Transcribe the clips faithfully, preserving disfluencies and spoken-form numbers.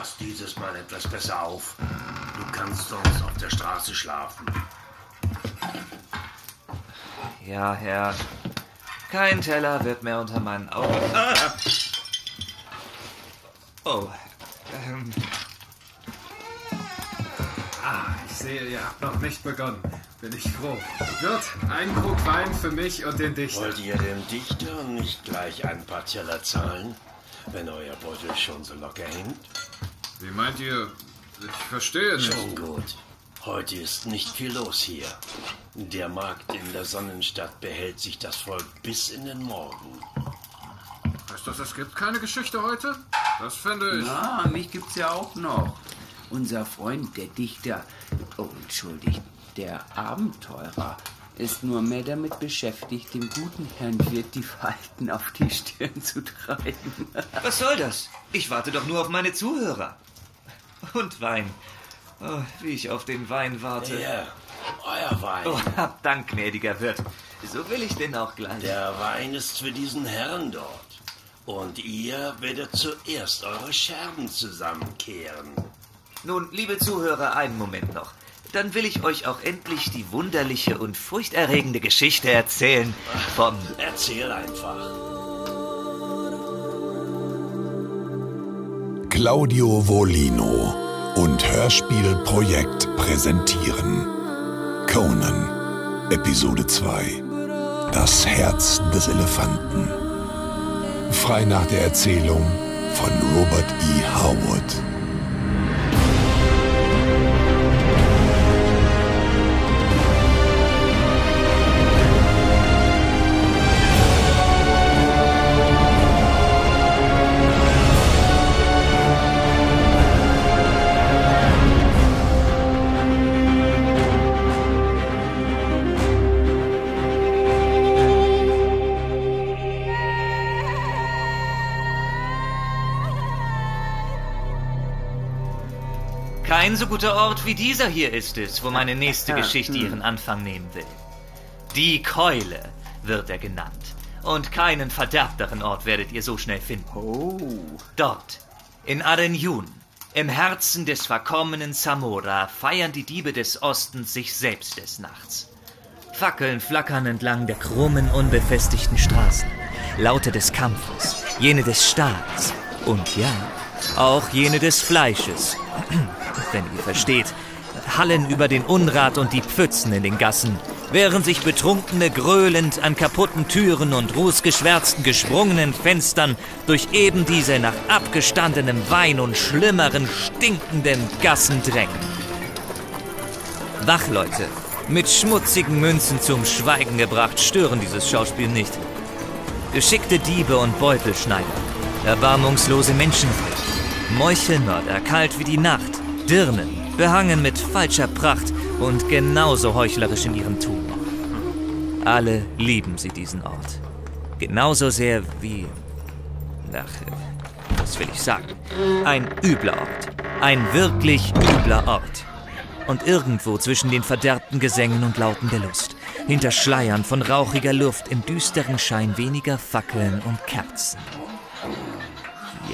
Pass dieses Mal etwas besser auf. Du kannst sonst auf der Straße schlafen. Ja, Herr. Kein Teller wird mehr unter meinen Augen. Ah. Oh. Ähm. Ah, ich sehe, ihr habt noch nicht begonnen. Bin ich froh. Wirt, ein Krug Wein für mich und den Dichter. Wollt ihr dem Dichter nicht gleich ein paar Teller zahlen, wenn euer Beutel schon so locker hängt? Wie meint ihr? Ich verstehe nicht. Schon gut. Heute ist nicht viel los hier. Der Markt in der Sonnenstadt behält sich das Volk bis in den Morgen. Heißt das, es gibt keine Geschichte heute? Das fände ich... Na, mich gibt's ja auch noch. Unser Freund, der Dichter, oh, entschuldigt, der Abenteurer, ist nur mehr damit beschäftigt, dem guten Herrn Wirt die Falten auf die Stirn zu treiben. Was soll das? Ich warte doch nur auf meine Zuhörer. Und Wein. Oh, wie ich auf den Wein warte. Ja, euer Wein. Oh, hab Dank, gnädiger Wirt. So will ich denn auch gleich. Der Wein ist für diesen Herrn dort. Und ihr werdet zuerst eure Scherben zusammenkehren. Nun, liebe Zuhörer, einen Moment noch. Dann will ich euch auch endlich die wunderliche und furchterregende Geschichte erzählen vom... Erzähl einfach. Claudio Volino und Hörspielprojekt präsentieren Conan, Episode zwei. Das Herz des Elefanten. Frei nach der Erzählung von Robert E. Howard. Kein so guter Ort wie dieser hier ist es, wo meine nächste Geschichte ihren Anfang nehmen will. Die Keule wird er genannt. Und keinen verderbteren Ort werdet ihr so schnell finden. Oh. Dort, in Arenjun, im Herzen des verkommenen Zamora, feiern die Diebe des Ostens sich selbst des Nachts. Fackeln flackern entlang der krummen, unbefestigten Straßen. Laute des Kampfes, jene des Stahls und ja, auch jene des Fleisches. Wenn ihr versteht, hallen über den Unrat und die Pfützen in den Gassen, während sich Betrunkene gröhlend an kaputten Türen und rußgeschwärzten gesprungenen Fenstern durch eben diese nach abgestandenem Wein und schlimmeren, stinkenden Gassen drängen. Wachleute, mit schmutzigen Münzen zum Schweigen gebracht, stören dieses Schauspiel nicht. Geschickte Diebe und Beutelschneider, erbarmungslose Menschenräuber, Meuchelmörder, kalt wie die Nacht, Dirnen, behangen mit falscher Pracht und genauso heuchlerisch in ihrem Tun. Alle lieben sie diesen Ort. Genauso sehr wie... Ach, was will ich sagen? Ein übler Ort. Ein wirklich übler Ort. Und irgendwo zwischen den verderbten Gesängen und Lauten der Lust, hinter Schleiern von rauchiger Luft im düsteren Schein weniger Fackeln und Kerzen. Ja.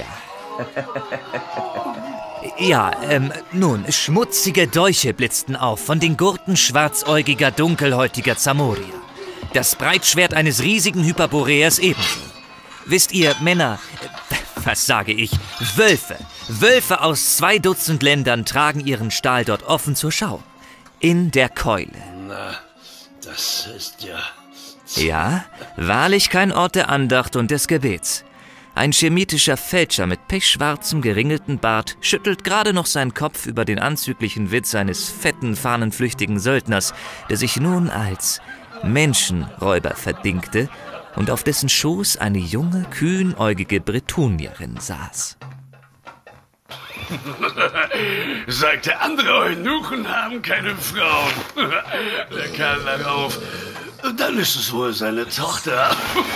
Ja, ähm, nun, schmutzige Dolche blitzten auf von den Gurten schwarzäugiger, dunkelhäutiger Zamorier. Das Breitschwert eines riesigen Hyperboreers ebenso. Wisst ihr, Männer, was sage ich, Wölfe, Wölfe aus zwei Dutzend Ländern tragen ihren Stahl dort offen zur Schau. In der Keule. Na, das ist ja... Ja, wahrlich kein Ort der Andacht und des Gebets. Ein chemitischer Fälscher mit pechschwarzem, geringelten Bart schüttelt gerade noch seinen Kopf über den anzüglichen Witz eines fetten, fahnenflüchtigen Söldners, der sich nun als Menschenräuber verdingte und auf dessen Schoß eine junge, kühnäugige Bretonierin saß. Sagte andere Eunuchen haben keine Frauen. Der Kerl lag auf. Dann ist es wohl seine Tochter.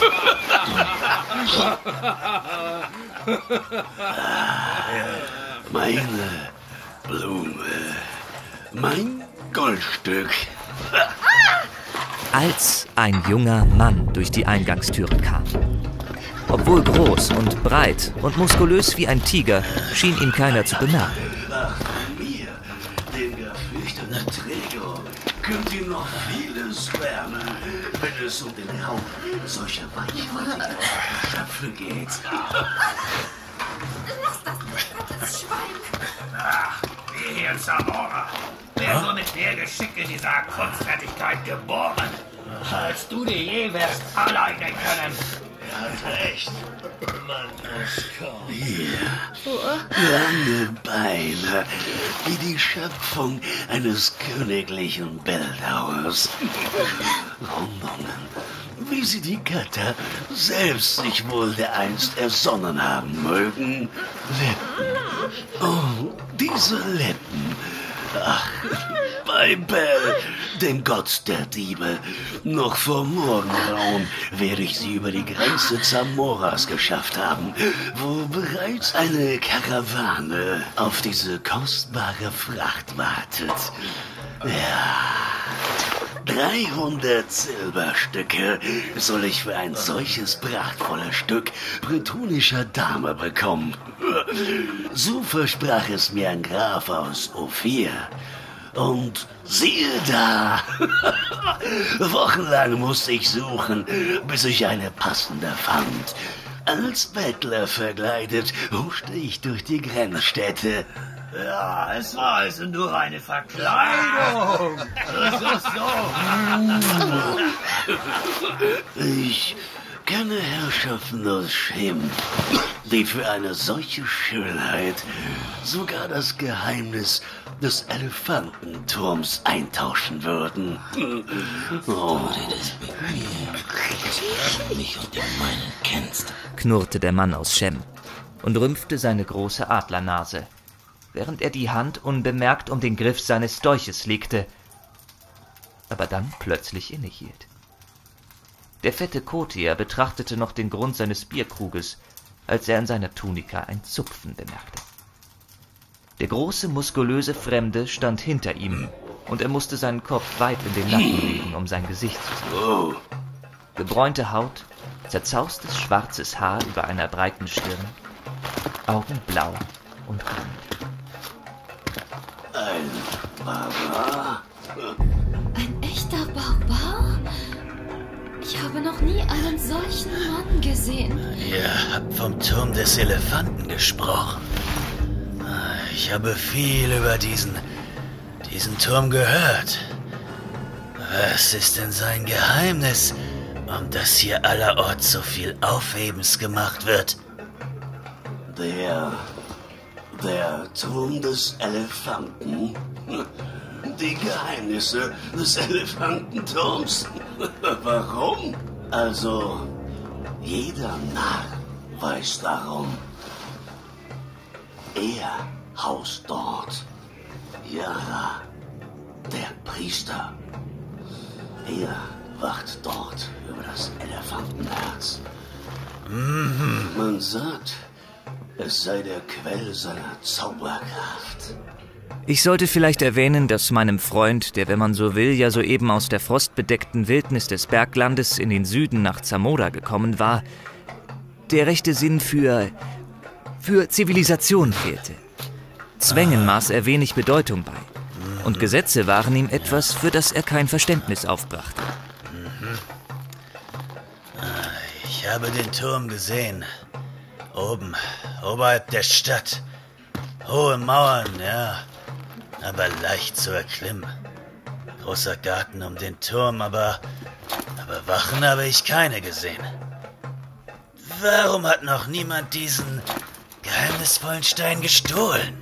Meine Blume. Mein Goldstück. Als ein junger Mann durch die Eingangstüre kam. Obwohl groß und breit und muskulös wie ein Tiger, schien ihn keiner zu bemerken. Ach, mir, dem geflüchteten Träger, könnt ihr noch vieles lernen, wenn es um den Raub solcher weichhaltiger Schöpfe geht. Lass das nicht, das Schwein! Ach, wie hier in Zamora. Wer so mit der Geschick in dieser Kunstfertigkeit geboren? Als du dir je wirst alleine können. Er hat recht. Man muss kommen. Hier. Lange Beine, wie die Schöpfung eines königlichen Bildhauers. Rundungen, wie sie die Götter selbst sich wohl dereinst ersonnen haben mögen. Lippen. Oh, diese Lippen. Ach, bei Bell, dem Gott der Diebe. Noch vor Morgengrauen werde ich sie über die Grenze Zamoras geschafft haben, wo bereits eine Karawane auf diese kostbare Fracht wartet. Ja, dreihundert Silberstücke soll ich für ein solches prachtvolles Stück bretonischer Dame bekommen. So versprach es mir ein Graf aus Ophir. Und siehe da, wochenlang musste ich suchen, bis ich eine passende fand. Als Bettler verkleidet huschte ich durch die Grenzstädte. Ja, es war also nur eine Verkleidung. So, so. Ich kenne Herrschaften aus Schem, die für eine solche Schönheit sogar das Geheimnis des Elefantenturms eintauschen würden. Oh. Mich und den meinen kennst. Knurrte der Mann aus Schem und rümpfte seine große Adlernase, während er die Hand unbemerkt um den Griff seines Dolches legte, aber dann plötzlich innehielt. Der fette Kotier betrachtete noch den Grund seines Bierkruges, als er an seiner Tunika ein Zupfen bemerkte. Der große, muskulöse Fremde stand hinter ihm, und er musste seinen Kopf weit in den Nacken legen, um sein Gesicht zu sehen. Gebräunte Haut, zerzaustes schwarzes Haar über einer breiten Stirn, Augen blau und rund. Ein Barbar? Ein echter Barbar? Ich habe noch nie einen solchen Mann gesehen. Ihr habt vom Turm des Elefanten gesprochen. Ich habe viel über diesen, diesen Turm gehört. Was ist denn sein Geheimnis, um das hier allerorts so viel Aufhebens gemacht wird? Der... der Turm des Elefanten? Die Geheimnisse des Elefantenturms. Warum? Also, jeder Narr weiß darum. Er haust dort. Yara, der Priester. Er wacht dort über das Elefantenherz. Mhm. Man sagt, es sei der Quell seiner Zauberkraft. Ich sollte vielleicht erwähnen, dass meinem Freund, der, wenn man so will, ja soeben aus der frostbedeckten Wildnis des Berglandes in den Süden nach Zamora gekommen war, der rechte Sinn für... für Zivilisation fehlte. Zwängen maß er wenig Bedeutung bei. Und Gesetze waren ihm etwas, für das er kein Verständnis aufbrachte. Ich habe den Turm gesehen. Oben, oberhalb der Stadt. Hohe Mauern, ja, aber leicht zu erklimmen. Großer Garten um den Turm, aber, aber Wachen habe ich keine gesehen. Warum hat noch niemand diesen geheimnisvollen Stein gestohlen?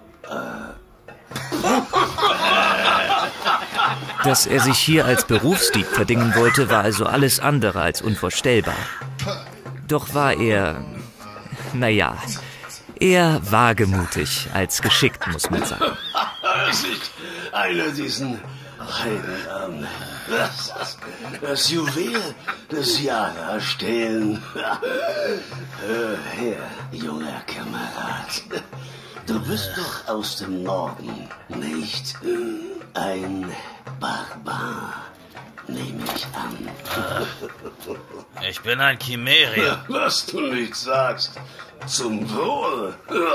Dass er sich hier als Berufsdieb verdingen wollte, war also alles andere als unvorstellbar. Doch war er, naja, eher wagemutig als geschickt, muss man sagen. Sich einer diesen Heiden an. Das, das, das Juwel des Yara stehlen. Hör her, junger Kamerad. Du bist doch aus dem Norden, nicht? Ein Barbar. nehme ich an. Ah, ich bin ein Chimerier. Was du nicht sagst. Zum Wohl.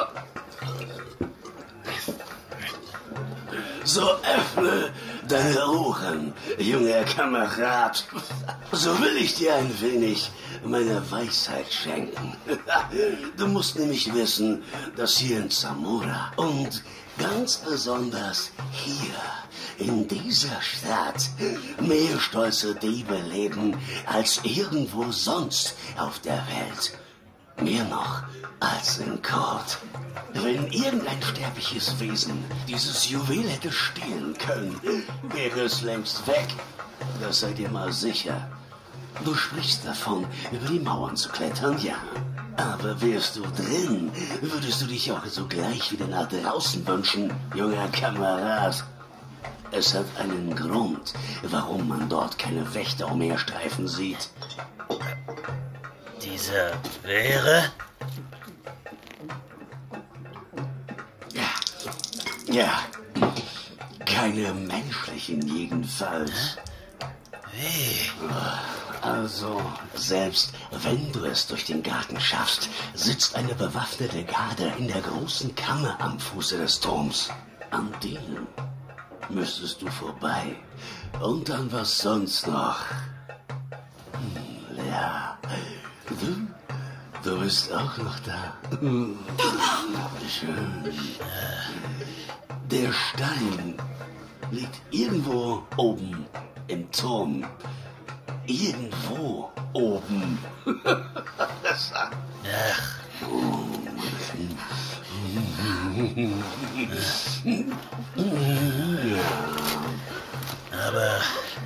So öffne deine Ohren, junger Kamerad. So will ich dir ein wenig meine Weisheit schenken. Du musst nämlich wissen, dass hier in Zamora und ganz besonders hier in dieser Stadt mehr stolze Diebe leben als irgendwo sonst auf der Welt. Mehr noch als in Kord. Wenn irgendein sterbliches Wesen dieses Juwel hätte stehlen können, wäre es längst weg. Das seid ihr mal sicher. Du sprichst davon, über die Mauern zu klettern, ja. Aber wärst du drin, würdest du dich auch sogleich wieder nach draußen wünschen, junger Kamerad. Es hat einen Grund, warum man dort keine Wächter umherstreifen sieht. Dieser wäre? Ja, keine menschlichen jedenfalls. Wie? Also, selbst wenn du es durch den Garten schaffst, sitzt eine bewaffnete Garde in der großen Kammer am Fuße des Turms. An denen müsstest du vorbei. Und dann was sonst noch. Hm, ja, du, du bist auch noch da. Schön. Der Stein liegt irgendwo oben im Turm. Irgendwo oben. Ach. Aber,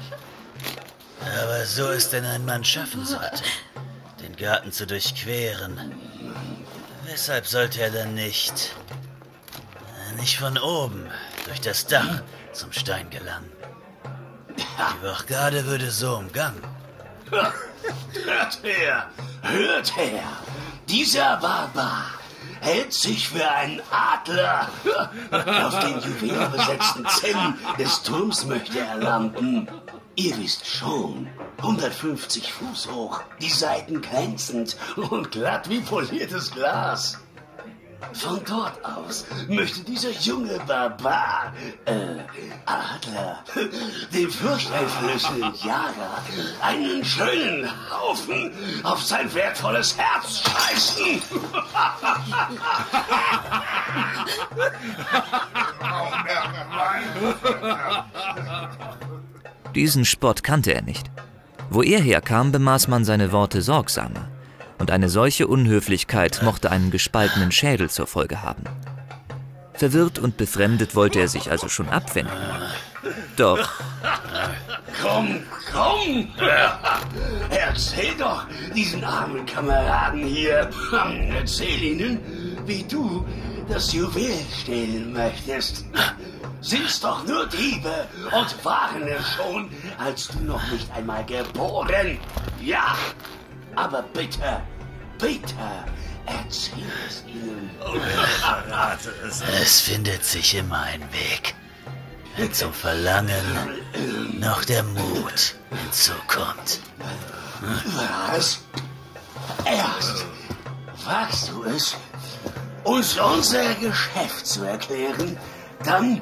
aber so es denn ein Mann schaffen sollte, den Garten zu durchqueren, weshalb sollte er dann nicht, nicht von oben durch das Dach zum Stein gelangen? Die Wachgarde würde so umgangen. Hört her, hört her. Dieser Barbar hält sich für einen Adler. Auf den juwelenbesetzten Zellen des Turms möchte er landen. Ihr wisst schon, hundertfünfzig Fuß hoch, die Seiten glänzend und glatt wie poliertes Glas. Von dort aus möchte dieser junge Barbar, äh, Adler, dem furchteinflößenden Jager einen schönen Haufen auf sein wertvolles Herz scheißen. Diesen Spott kannte er nicht. Wo er herkam, bemaß man seine Worte sorgsamer. Und eine solche Unhöflichkeit mochte einen gespaltenen Schädel zur Folge haben. Verwirrt und befremdet wollte er sich also schon abwenden. Doch... Komm, komm! Erzähl doch diesen armen Kameraden hier. Erzähl ihnen, wie du das Juwel stehlen möchtest. Sind's doch nur Diebe und waren es schon, als du noch nicht einmal geboren. Ja! Aber bitte, bitte, erzähl es ihnen. Verrate es. Es findet sich immer ein Weg. Wenn zum Verlangen noch der Mut hinzukommt. Was? Erst wagst du es, uns unser Geschäft zu erklären, dann,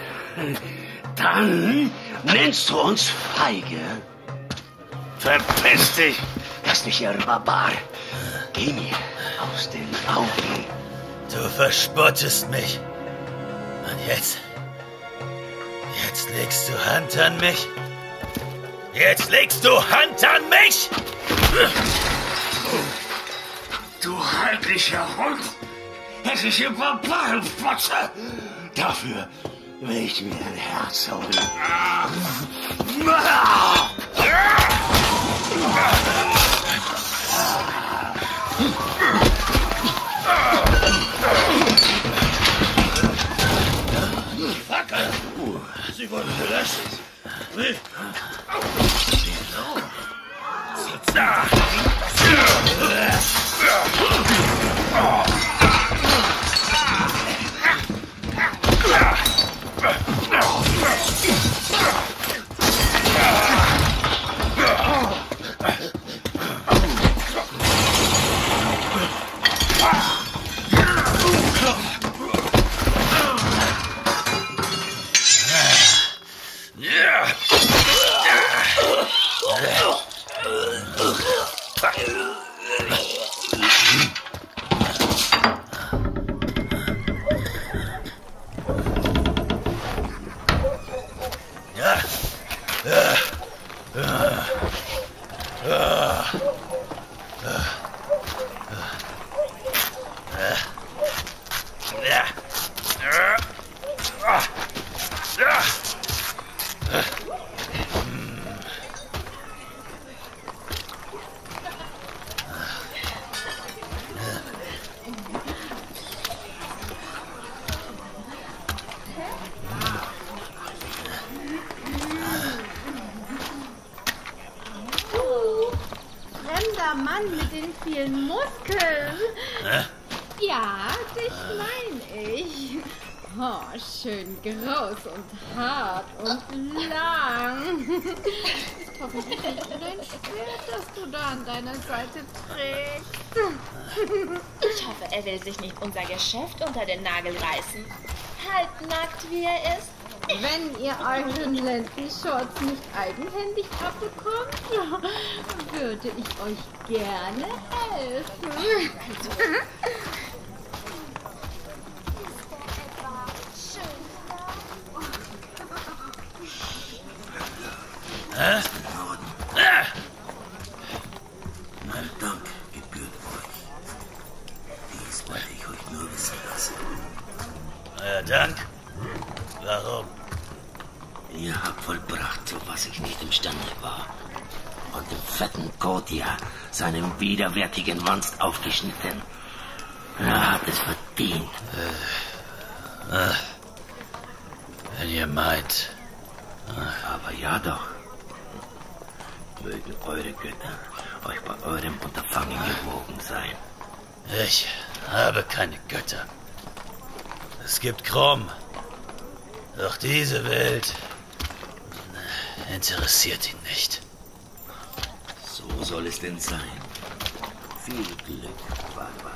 dann nennst du uns feige. Verpiss dich! Hässlicher Barbar, geh mir aus den Augen. Du verspottest mich. Und jetzt, jetzt legst du Hand an mich? Jetzt legst du Hand an mich? Du heimlicher Hund, hässliche Barbarenfotze. Dafür will ich mir ein Herz holen. Sie wurden gelöscht. Wie? vielen Muskeln. Hä? Ja, dich meine ich. Oh, schön groß und hart und lang. Ist hoffentlich nicht nur dein Schwert, das du da an deiner Seite trägst. Ich hoffe, er will sich nicht unser Geschäft unter den Nagel reißen. Halbnackt wie er ist. Wenn ihr euren Lendenschurz nicht eigenhändig abbekommt, würde ich euch gerne helfen. Hä? Ah! Mein Dank gebührt euch. Dies wollte ich euch nur wissen lassen. Euer Dank? Warum? Ihr habt vollbracht, zu was ich nicht imstande war. Und dem fetten Kotia seinem widerwärtigen Monst aufgeschnitten. Er hat es verdient. Äh, äh, wenn ihr meint. Aber ja doch. Mögen eure Götter euch bei eurem Unterfangen gewogen sein. Ich habe keine Götter. Es gibt Krumm. Doch diese Welt interessiert ihn nicht. So soll es denn sein. Viel Glück, Baba.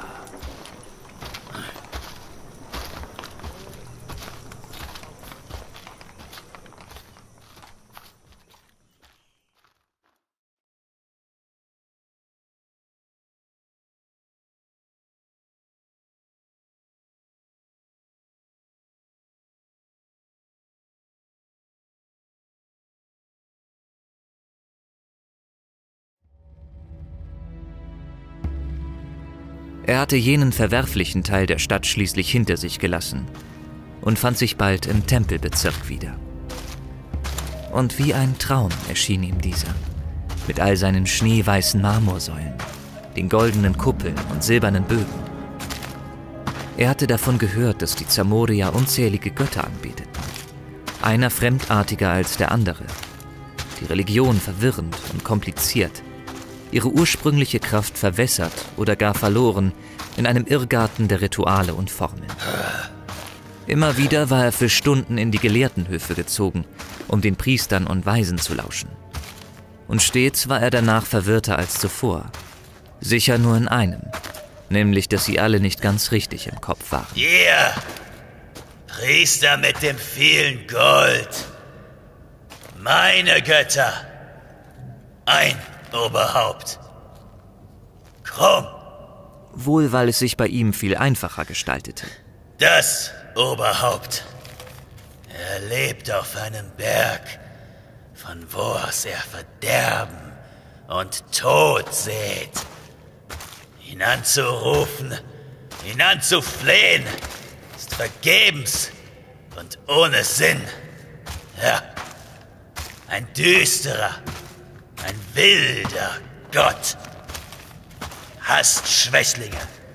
Er hatte jenen verwerflichen Teil der Stadt schließlich hinter sich gelassen und fand sich bald im Tempelbezirk wieder. Und wie ein Traum erschien ihm dieser, mit all seinen schneeweißen Marmorsäulen, den goldenen Kuppeln und silbernen Bögen. Er hatte davon gehört, dass die Zamoria unzählige Götter anbeteten, einer fremdartiger als der andere, die Religion verwirrend und kompliziert, ihre ursprüngliche Kraft verwässert oder gar verloren in einem Irrgarten der Rituale und Formeln. Immer wieder war er für Stunden in die Gelehrtenhöfe gezogen, um den Priestern und Weisen zu lauschen. Und stets war er danach verwirrter als zuvor. Sicher nur in einem, nämlich, dass sie alle nicht ganz richtig im Kopf waren. Ihr Priester mit dem vielen Gold. Meine Götter. Ein Oberhaupt. Krumm. Wohl, weil es sich bei ihm viel einfacher gestaltete. Das Oberhaupt. Er lebt auf einem Berg, von wo aus er Verderben und Tod sät. Ihn anzurufen, ihn anzuflehen, ist vergebens und ohne Sinn. Ja, ein düsterer, ein wilder Gott. Hasst Schwächlinge.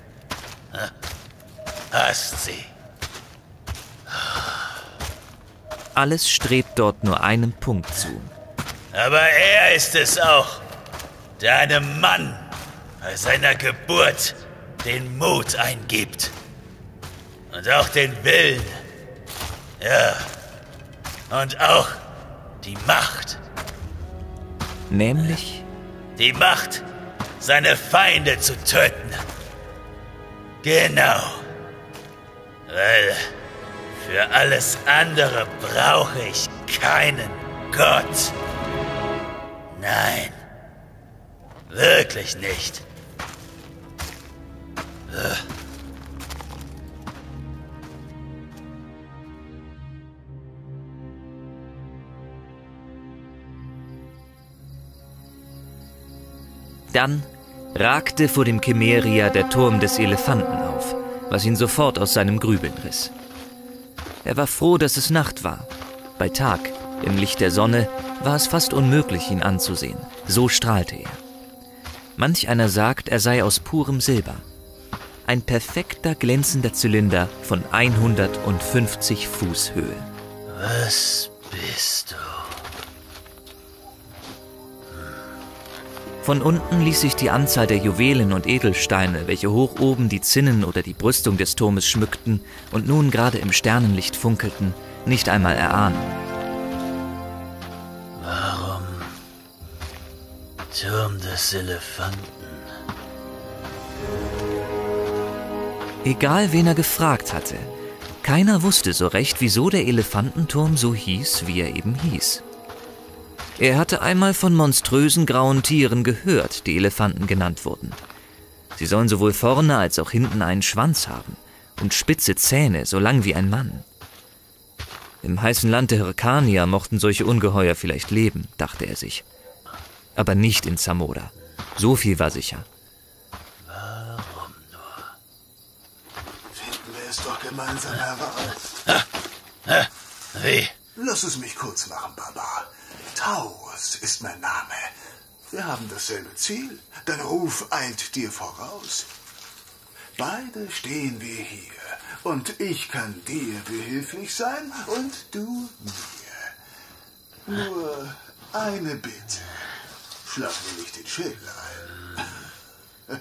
Hasst sie. Alles strebt dort nur einem Punkt zu. Aber er ist es auch, der einem Mann bei seiner Geburt den Mut eingibt. Und auch den Willen. Ja. Und auch die Macht. Nämlich? Die Macht, seine Feinde zu töten. Genau. Weil für alles andere brauche ich keinen Gott. Nein. Wirklich nicht. Dann ragte vor dem Chimeria der Turm des Elefanten auf, was ihn sofort aus seinem Grübeln riss. Er war froh, dass es Nacht war. Bei Tag, im Licht der Sonne, war es fast unmöglich, ihn anzusehen. So strahlte er. Manch einer sagt, er sei aus purem Silber. Ein perfekter, glänzender Zylinder von hundertfünfzig Fuß Höhe. Was bist du? Von unten ließ sich die Anzahl der Juwelen und Edelsteine, welche hoch oben die Zinnen oder die Brüstung des Turmes schmückten und nun gerade im Sternenlicht funkelten, nicht einmal erahnen. Warum Turm des Elefanten? Egal, wen er gefragt hatte, keiner wusste so recht, wieso der Elefantenturm so hieß, wie er eben hieß. Er hatte einmal von monströsen grauen Tieren gehört, die Elefanten genannt wurden. Sie sollen sowohl vorne als auch hinten einen Schwanz haben und spitze Zähne, so lang wie ein Mann. Im heißen Land der Hyrkanier mochten solche Ungeheuer vielleicht leben, dachte er sich. Aber nicht in Zamora. So viel war sicher. Warum nur? Finden wir es doch gemeinsam heraus. Ah, ah, wie? Lass es mich kurz machen, Barbar. Taurus ist mein Name. Wir haben dasselbe Ziel. Dein Ruf eilt dir voraus. Beide stehen wir hier. Und ich kann dir behilflich sein und du mir. Nur eine Bitte. Schlag mir nicht den Schädel ein.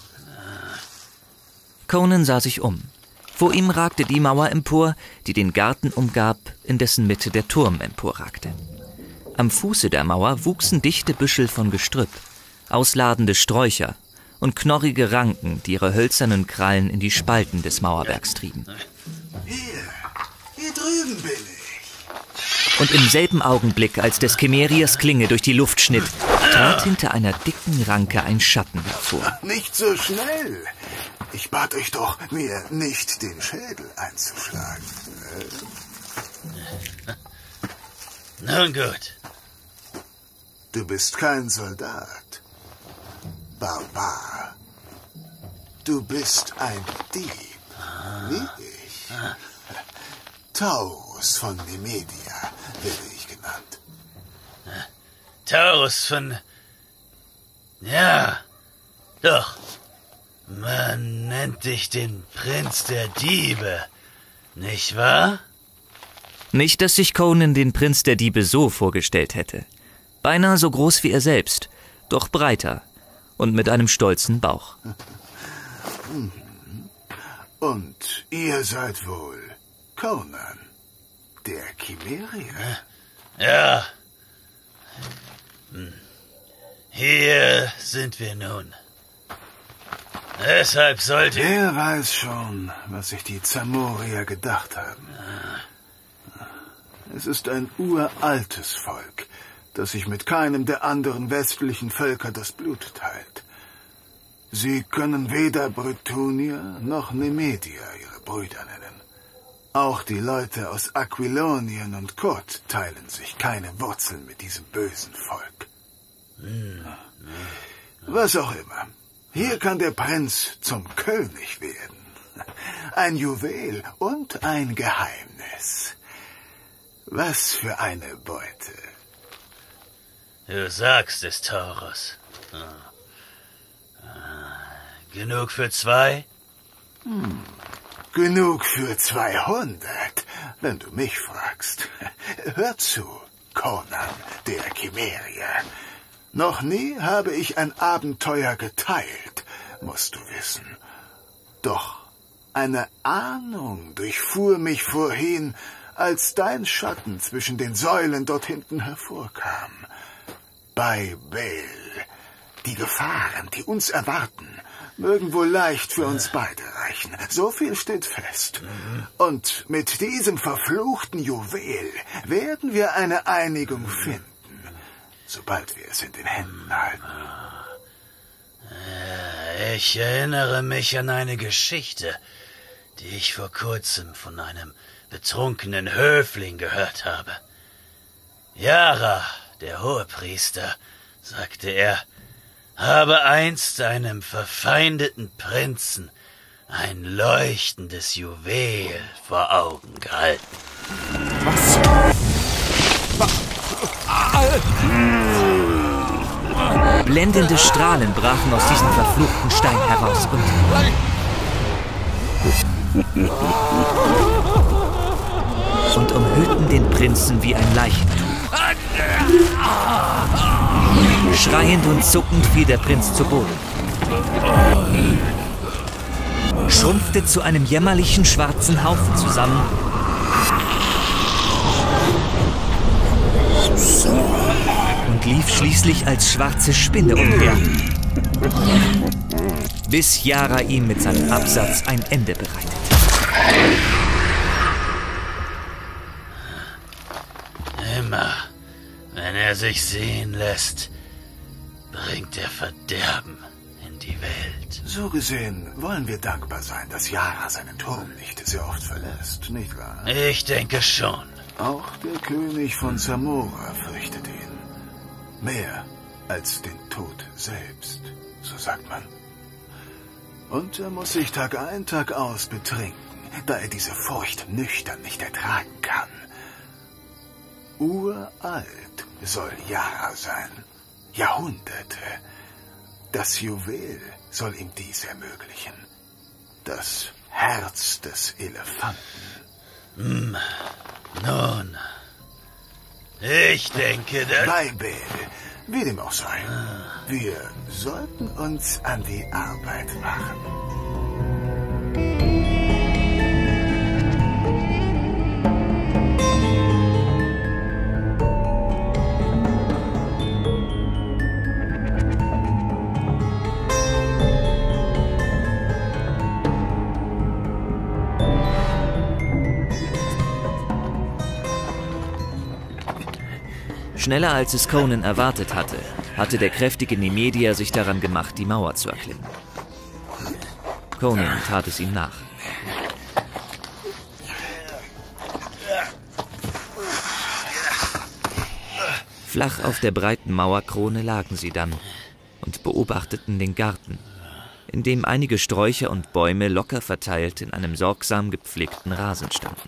Conan sah sich um. Vor ihm ragte die Mauer empor, die den Garten umgab, in dessen Mitte der Turm emporragte. Am Fuße der Mauer wuchsen dichte Büschel von Gestrüpp, ausladende Sträucher und knorrige Ranken, die ihre hölzernen Krallen in die Spalten des Mauerwerks trieben. Hier, hier drüben bin ich. Und im selben Augenblick, als des Chimeriers Klinge durch die Luft schnitt, trat hinter einer dicken Ranke ein Schatten hervor. Nicht so schnell. Ich bat euch doch, mir nicht den Schädel einzuschlagen. Nun gut. Du bist kein Soldat. Barbar. Du bist ein Dieb. Wie ich. Taurus von Nemedia werde ich genannt. Taurus von... Ja, doch. Man nennt dich den Prinz der Diebe, nicht wahr? Nicht, dass sich Conan den Prinz der Diebe so vorgestellt hätte. Beinahe so groß wie er selbst, doch breiter und mit einem stolzen Bauch. Und ihr seid wohl Conan, der Chimerier? Ja. Hier sind wir nun. Deshalb sollte... Wer weiß schon, was sich die Zamorier gedacht haben. Es ist ein uraltes Volk, das sich mit keinem der anderen westlichen Völker das Blut teilt. Sie können weder Bretonier noch Nemedia ihre Brüder nennen. Auch die Leute aus Aquilonien und Kot teilen sich keine Wurzeln mit diesem bösen Volk. Was auch immer. Hier kann der Prinz zum König werden. Ein Juwel und ein Geheimnis. Was für eine Beute. Du sagst es, Taurus. Genug für zwei? Hm. Genug für zweihundert, wenn du mich fragst. Hör zu, Conan, der Chimerier. Noch nie habe ich ein Abenteuer geteilt, musst du wissen. Doch eine Ahnung durchfuhr mich vorhin, als dein Schatten zwischen den Säulen dort hinten hervorkam. Bei Bel. Die Gefahren, die uns erwarten, mögen wohl leicht für uns beide reichen. So viel steht fest. Und mit diesem verfluchten Juwel werden wir eine Einigung finden, sobald wir es in den Händen halten. Ich erinnere mich an eine Geschichte, die ich vor kurzem von einem betrunkenen Höfling gehört habe. Yara, der Hohepriester, sagte er, habe einst einem verfeindeten Prinzen ein leuchtendes Juwel vor Augen gehalten. Was? Blendende Strahlen brachen aus diesem verfluchten Stein heraus und... und umhüllten den Prinzen wie ein Leichentuch. Schreiend und zuckend fiel der Prinz zu Boden. Schrumpfte zu einem jämmerlichen schwarzen Haufen zusammen und lief schließlich als schwarze Spinne umher, bis Yara ihm mit seinem Absatz ein Ende bereitet. Immer, wenn er sich sehen lässt, bringt er Verderben in die Welt. So gesehen wollen wir dankbar sein, dass Yara seinen Turm nicht sehr oft verlässt, nicht wahr? Ich denke schon. Auch der König von Zamora fürchtet ihn. Mehr als den Tod selbst, so sagt man. Und er muss sich Tag ein, Tag aus betrinken, da er diese Furcht nüchtern nicht ertragen kann. Uralt soll Yara sein. Jahrhunderte. Das Juwel soll ihm dies ermöglichen. Das Herz des Elefanten. Hm. Nun, ich denke, dass... Bei Bel, wie dem auch sei, wir sollten uns an die Arbeit machen. Schneller als es Conan erwartet hatte, hatte der kräftige Nemedier sich daran gemacht, die Mauer zu erklimmen. Conan tat es ihm nach. Flach auf der breiten Mauerkrone lagen sie dann und beobachteten den Garten, in dem einige Sträucher und Bäume locker verteilt in einem sorgsam gepflegten Rasen standen.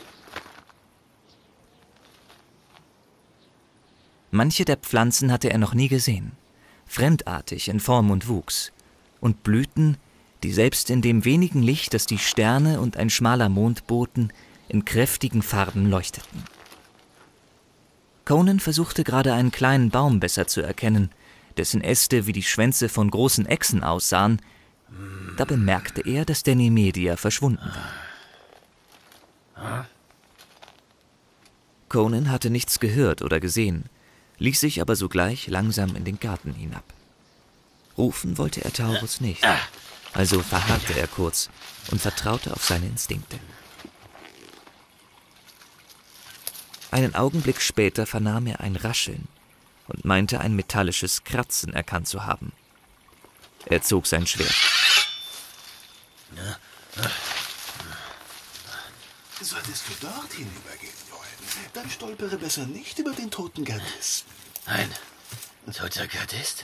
Manche der Pflanzen hatte er noch nie gesehen, fremdartig in Form und Wuchs, und Blüten, die selbst in dem wenigen Licht, das die Sterne und ein schmaler Mond boten, in kräftigen Farben leuchteten. Conan versuchte gerade einen kleinen Baum besser zu erkennen, dessen Äste wie die Schwänze von großen Echsen aussahen, da bemerkte er, dass der Nemedier verschwunden war. Conan hatte nichts gehört oder gesehen, ließ sich aber sogleich langsam in den Garten hinab. Rufen wollte er Taurus nicht, also verharrte er kurz und vertraute auf seine Instinkte. Einen Augenblick später vernahm er ein Rascheln und meinte ein metallisches Kratzen erkannt zu haben. Er zog sein Schwert. Solltest du dort hinübergehen wollen, dann stolpere besser nicht über den toten Gardisten. Ein toter Gardist?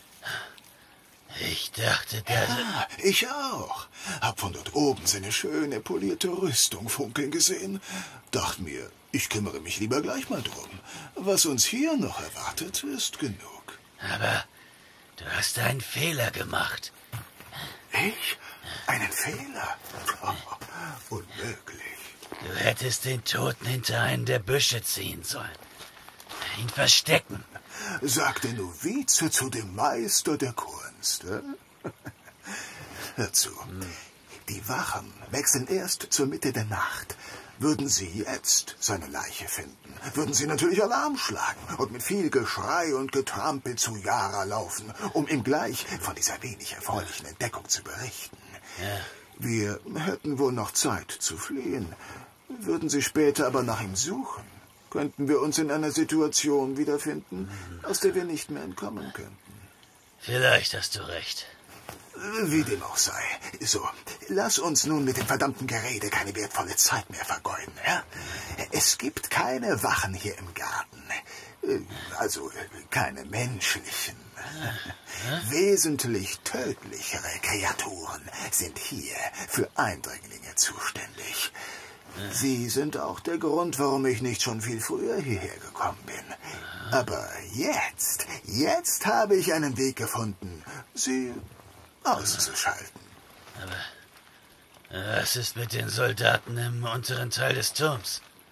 Ich dachte, dass... Ja, ich auch. Hab von dort oben seine schöne, polierte Rüstung funkeln gesehen. Dachte mir, ich kümmere mich lieber gleich mal drum. Was uns hier noch erwartet, ist genug. Aber du hast einen Fehler gemacht. Ich? Einen Fehler? Oh, unmöglich. Du hättest den Toten hinter einen der Büsche ziehen sollen. Ihn verstecken. Sagte Novize zu dem Meister der Kunst. Äh? Hör zu. Hm. Die Wachen wechseln erst zur Mitte der Nacht. Würden sie jetzt seine Leiche finden, würden sie natürlich Alarm schlagen und mit viel Geschrei und Getrampel zu Yara laufen, um ihm gleich von dieser wenig erfreulichen Entdeckung zu berichten. Ja. Wir hätten wohl noch Zeit zu fliehen. Würden sie später aber nach ihm suchen, könnten wir uns in einer Situation wiederfinden, aus der wir nicht mehr entkommen könnten. Vielleicht hast du recht. Wie dem auch sei. So, lass uns nun mit dem verdammten Gerede keine wertvolle Zeit mehr vergeuden. Ja? Es gibt keine Wachen hier im Garten. Also keine menschlichen. Wesentlich tödlichere Kreaturen sind hier für Eindringlinge zuständig. Sie sind auch der Grund, warum ich nicht schon viel früher hierher gekommen bin. Aber jetzt, jetzt habe ich einen Weg gefunden, sie auszuschalten. Aber was ist mit den Soldaten im unteren Teil des Turms?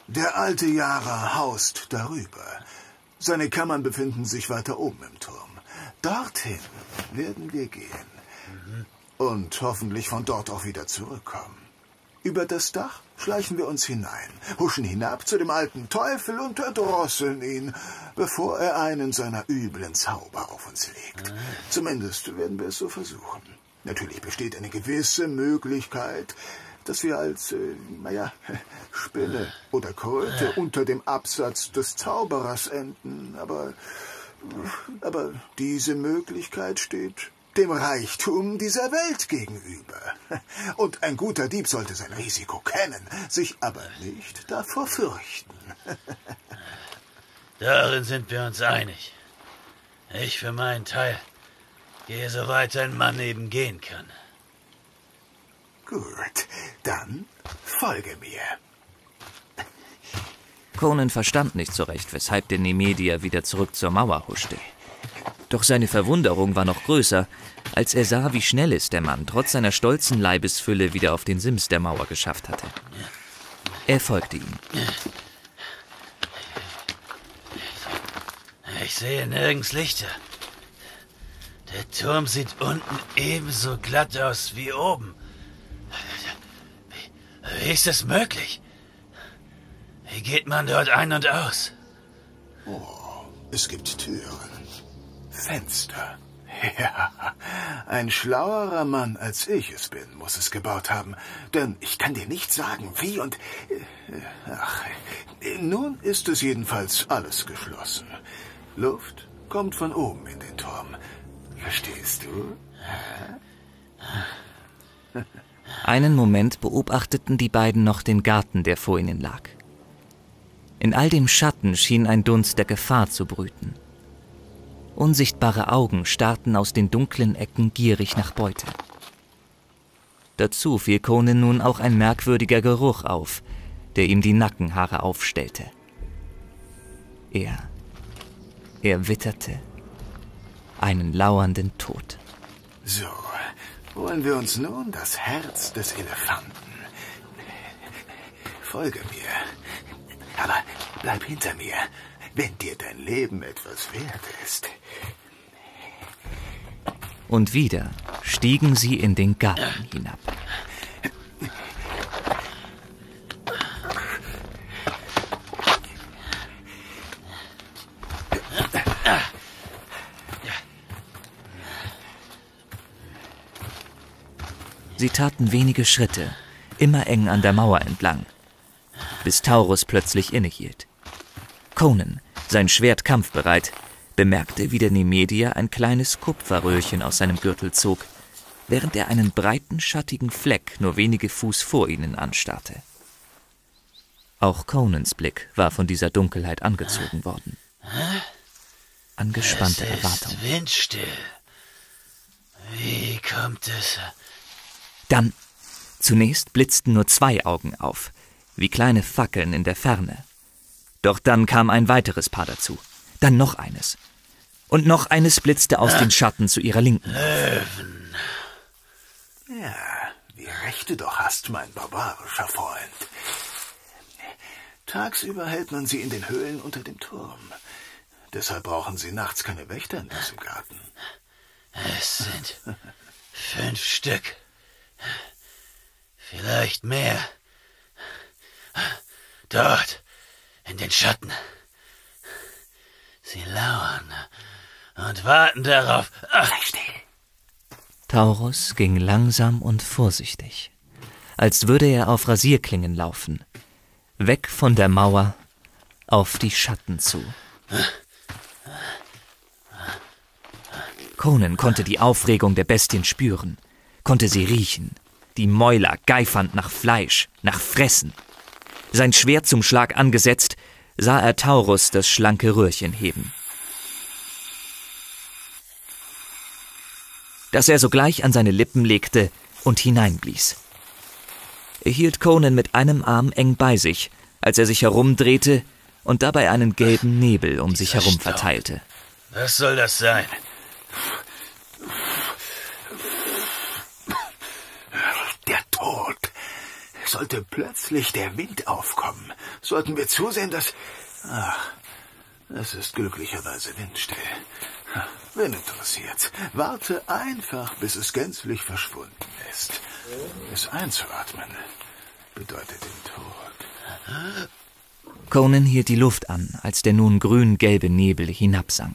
Der alte Jara haust darüber. Seine Kammern befinden sich weiter oben im Turm. Dorthin werden wir gehen. Mhm. Und hoffentlich von dort auch wieder zurückkommen. Über das Dach schleichen wir uns hinein, huschen hinab zu dem alten Teufel und erdrosseln ihn, bevor er einen seiner üblen Zauber auf uns legt. Mhm. Zumindest werden wir es so versuchen. Natürlich besteht eine gewisse Möglichkeit, dass wir als, äh, naja, Spinne oder Kröte unter dem Absatz des Zauberers enden. Aber, aber diese Möglichkeit steht dem Reichtum dieser Welt gegenüber. Und ein guter Dieb sollte sein Risiko kennen, sich aber nicht davor fürchten. Darin sind wir uns einig. Ich für meinen Teil gehe, soweit ein Mann eben gehen kann. Gut, dann folge mir. Conan verstand nicht so recht, weshalb der Nemedier wieder zurück zur Mauer huschte. Doch seine Verwunderung war noch größer, als er sah, wie schnell es der Mann trotz seiner stolzen Leibesfülle wieder auf den Sims der Mauer geschafft hatte. Er folgte ihm. Ich sehe nirgends Lichter. Der Turm sieht unten ebenso glatt aus wie oben. Wie, wie ist das möglich? Wie geht man dort ein und aus? Oh, es gibt Türen. Fenster. Ja, ein schlauerer Mann als ich es bin, muss es gebaut haben. Denn ich kann dir nicht sagen, wie und... Ach, nun ist es jedenfalls alles geschlossen. Luft kommt von oben in den Turm. Verstehst du? Einen Moment beobachteten die beiden noch den Garten, der vor ihnen lag. In all dem Schatten schien ein Dunst der Gefahr zu brüten. Unsichtbare Augen starrten aus den dunklen Ecken gierig nach Beute. Dazu fiel Conan nun auch ein merkwürdiger Geruch auf, der ihm die Nackenhaare aufstellte. Er, er witterte einen lauernden Tod. So, holen wir uns nun das Herz des Elefanten. Folge mir, aber bleib hinter mir, wenn dir dein Leben etwas wert ist. Und wieder stiegen sie in den Garten hinab. Sie taten wenige Schritte, immer eng an der Mauer entlang, bis Taurus plötzlich innehielt. Conan, sein Schwert kampfbereit, bemerkte, wie der Nemedier ein kleines Kupferröhrchen aus seinem Gürtel zog, während er einen breiten, schattigen Fleck nur wenige Fuß vor ihnen anstarrte. Auch Conans Blick war von dieser Dunkelheit angezogen worden. Angespannte Erwartung. Es ist windstill. Wie kommt es? Dann, zunächst blitzten nur zwei Augen auf, wie kleine Fackeln in der Ferne. Doch dann kam ein weiteres Paar dazu, dann noch eines. Und noch eines blitzte aus den Schatten zu ihrer Linken. Löwen. Ja, wie recht du doch hast, mein barbarischer Freund. Tagsüber hält man sie in den Höhlen unter dem Turm. Deshalb brauchen sie nachts keine Wächter in diesem Garten. Es sind fünf Stück. Vielleicht mehr. Dort, in den Schatten. Sie lauern und warten darauf. Sei still. Taurus ging langsam und vorsichtig, als würde er auf Rasierklingen laufen, weg von der Mauer auf die Schatten zu. Conan konnte die Aufregung der Bestien spüren, konnte sie riechen, die Mäuler geifernd nach Fleisch, nach Fressen. Sein Schwert zum Schlag angesetzt, sah er Taurus das schlanke Röhrchen heben. Das er sogleich an seine Lippen legte und hineinblies. Er hielt Conan mit einem Arm eng bei sich, als er sich herumdrehte und dabei einen gelben Nebel um sich herum verteilte. Was soll das sein? Der Tod. Sollte plötzlich der Wind aufkommen, sollten wir zusehen, dass... Ach, es ist glücklicherweise windstill. Wen interessiert's? Warte einfach, bis es gänzlich verschwunden ist. Es einzuatmen bedeutet den Tod. Conan hielt die Luft an, als der nun grün-gelbe Nebel hinabsank.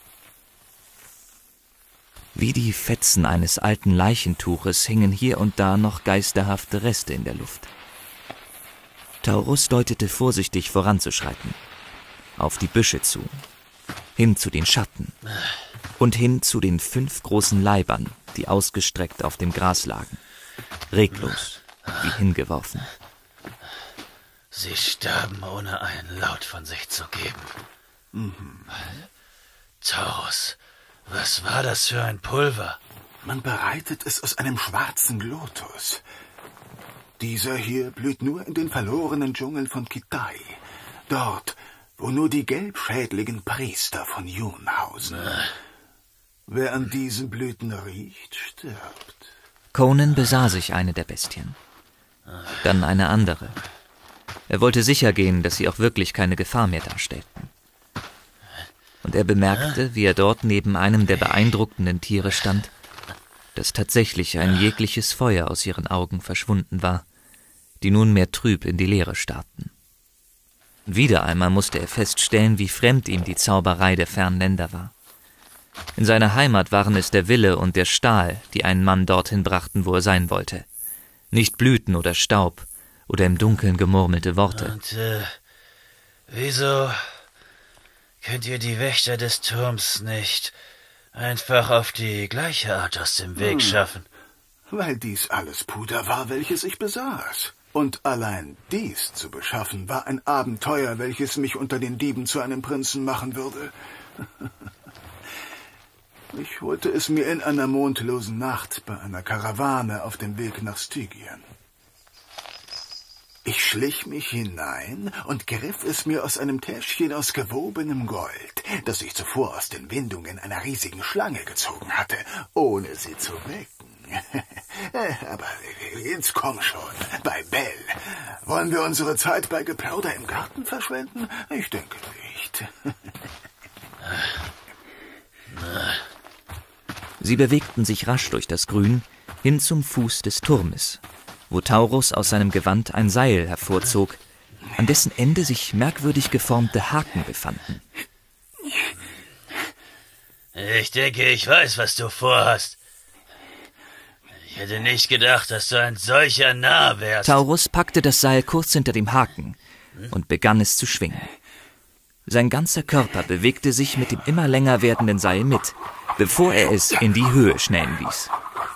Wie die Fetzen eines alten Leichentuches hingen hier und da noch geisterhafte Reste in der Luft. Taurus deutete vorsichtig voranzuschreiten, auf die Büsche zu, hin zu den Schatten und hin zu den fünf großen Leibern, die ausgestreckt auf dem Gras lagen, reglos, wie hingeworfen. Sie starben, ohne einen Laut von sich zu geben. Mhm. Taurus, was war das für ein Pulver? Man bereitet es aus einem schwarzen Lotus. Dieser hier blüht nur in den verlorenen Dschungeln von Kitai. Dort, wo nur die gelbschädligen Priester von Yun hausen. Wer an diesen Blüten riecht, stirbt. Conan besah sich eine der Bestien, dann eine andere. Er wollte sicher gehen, dass sie auch wirklich keine Gefahr mehr darstellten. Und er bemerkte, wie er dort neben einem der beeindruckenden Tiere stand, dass tatsächlich ein jegliches Feuer aus ihren Augen verschwunden war, die nunmehr trüb in die Leere starrten. Wieder einmal musste er feststellen, wie fremd ihm die Zauberei der fernen Länder war. In seiner Heimat waren es der Wille und der Stahl, die einen Mann dorthin brachten, wo er sein wollte. Nicht Blüten oder Staub oder im Dunkeln gemurmelte Worte. Und äh, wieso könnt ihr die Wächter des Turms nicht einfach auf die gleiche Art aus dem Weg Hm. schaffen? Weil dies alles Puder war, welches ich besaß. Und allein dies zu beschaffen, war ein Abenteuer, welches mich unter den Dieben zu einem Prinzen machen würde. Ich holte es mir in einer mondlosen Nacht bei einer Karawane auf dem Weg nach Stygien. Ich schlich mich hinein und griff es mir aus einem Täschchen aus gewobenem Gold, das ich zuvor aus den Windungen einer riesigen Schlange gezogen hatte, ohne sie zu wecken. Aber jetzt komm schon, bei Bell. Wollen wir unsere Zeit bei Geplauder im Garten verschwenden? Ich denke nicht. Sie bewegten sich rasch durch das Grün hin zum Fuß des Turmes, wo Taurus aus seinem Gewand ein Seil hervorzog, an dessen Ende sich merkwürdig geformte Haken befanden. Ich denke, ich weiß, was du vorhast. Ich hätte nicht gedacht, dass du ein solcher Narr wärst. Taurus packte das Seil kurz hinter dem Haken und begann es zu schwingen. Sein ganzer Körper bewegte sich mit dem immer länger werdenden Seil mit, bevor er es in die Höhe schnellen ließ.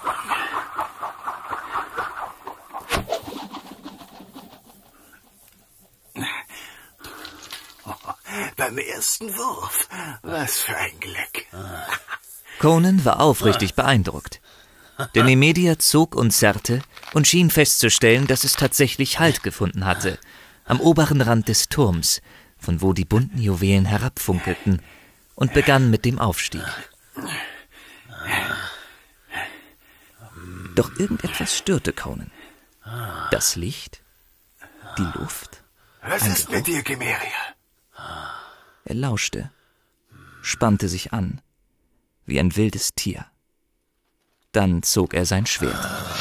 Beim ersten Wurf. Was für ein Glück. Conan war aufrichtig beeindruckt. Der Nemedier zog und zerrte und schien festzustellen, dass es tatsächlich Halt gefunden hatte, am oberen Rand des Turms, von wo die bunten Juwelen herabfunkelten, und begann mit dem Aufstieg. Doch irgendetwas störte Conan. Das Licht? Die Luft? Was ein ist Geruch? mit dir, Gemeria? Er lauschte, spannte sich an, wie ein wildes Tier. Dann zog er sein Schwert.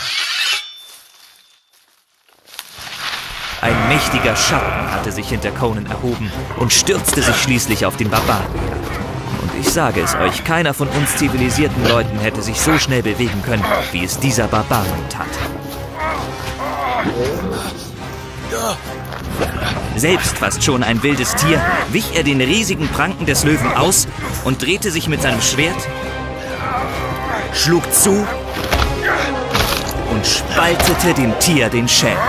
Ein mächtiger Schatten hatte sich hinter Conan erhoben und stürzte sich schließlich auf den Barbaren. Und ich sage es euch, keiner von uns zivilisierten Leuten hätte sich so schnell bewegen können, wie es dieser Barbar nun tat. Selbst fast schon ein wildes Tier, wich er den riesigen Pranken des Löwen aus und drehte sich mit seinem Schwert, schlug zu und spaltete dem Tier den Schädel.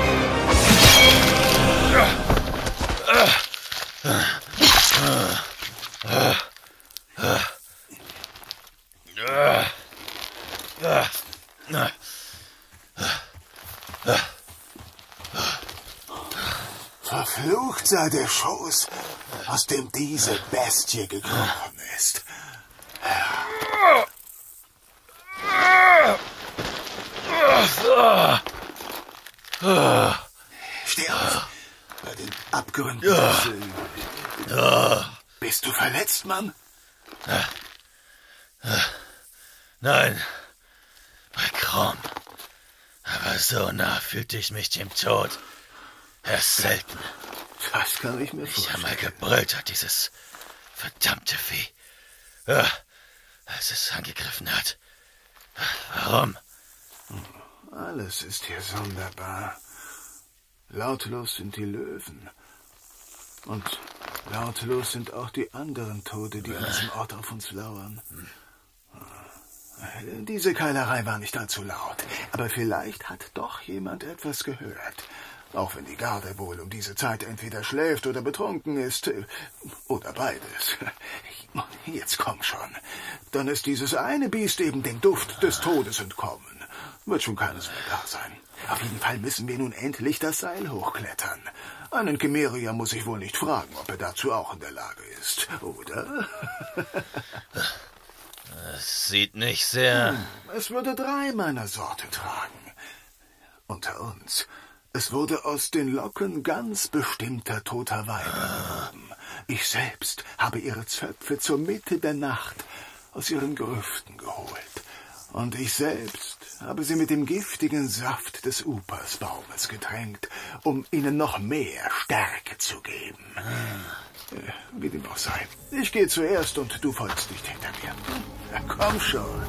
Verflucht sei der Schoß, aus dem diese Bestie gekrochen ist. Steh auf. Bei den Abgründen. Ja. Ja. Bist du verletzt, Mann? Nein, bei kaum. Aber so nah fühlte ich mich dem Tod. Erst selten. Das kann ich mir Ich vorstellen. einmal gebrüllt hat, dieses verdammte Vieh. Ja, als es angegriffen hat. Warum? Alles ist hier sonderbar. Lautlos sind die Löwen. Und lautlos sind auch die anderen Tode, die an diesem Ort auf uns lauern. Diese Keilerei war nicht allzu laut, aber vielleicht hat doch jemand etwas gehört. Auch wenn die Garde wohl um diese Zeit entweder schläft oder betrunken ist. Oder beides. Jetzt komm schon. Dann ist dieses eine Biest eben dem Duft des Todes entkommen. Wird schon keines mehr da sein. Auf jeden Fall müssen wir nun endlich das Seil hochklettern. Einen Chimerier muss ich wohl nicht fragen, ob er dazu auch in der Lage ist, oder? Es sieht nicht sehr... Hm, es würde drei meiner Sorte tragen. Unter uns... Es wurde aus den Locken ganz bestimmter toter Weiber gehoben. Ich selbst habe ihre Zöpfe zur Mitte der Nacht aus ihren Grüften geholt. Und ich selbst habe sie mit dem giftigen Saft des Upersbaumes getränkt, um ihnen noch mehr Stärke zu geben. Äh, wie dem auch sei. Ich gehe zuerst und du folgst nicht hinter mir. Na, komm schon.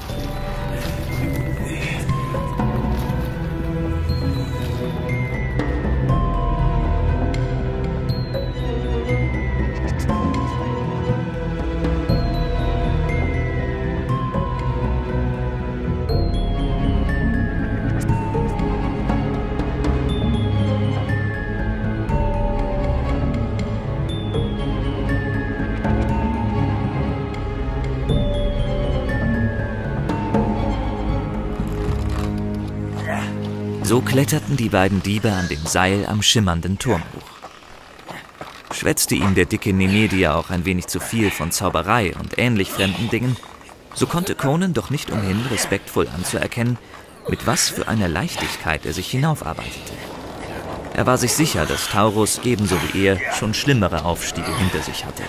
So kletterten die beiden Diebe an dem Seil am schimmernden Turm hoch. Schwätzte ihm der dicke Nemedia auch ein wenig zu viel von Zauberei und ähnlich fremden Dingen, so konnte Conan doch nicht umhin, respektvoll anzuerkennen, mit was für einer Leichtigkeit er sich hinaufarbeitete. Er war sich sicher, dass Taurus ebenso wie er schon schlimmere Aufstiege hinter sich hatte.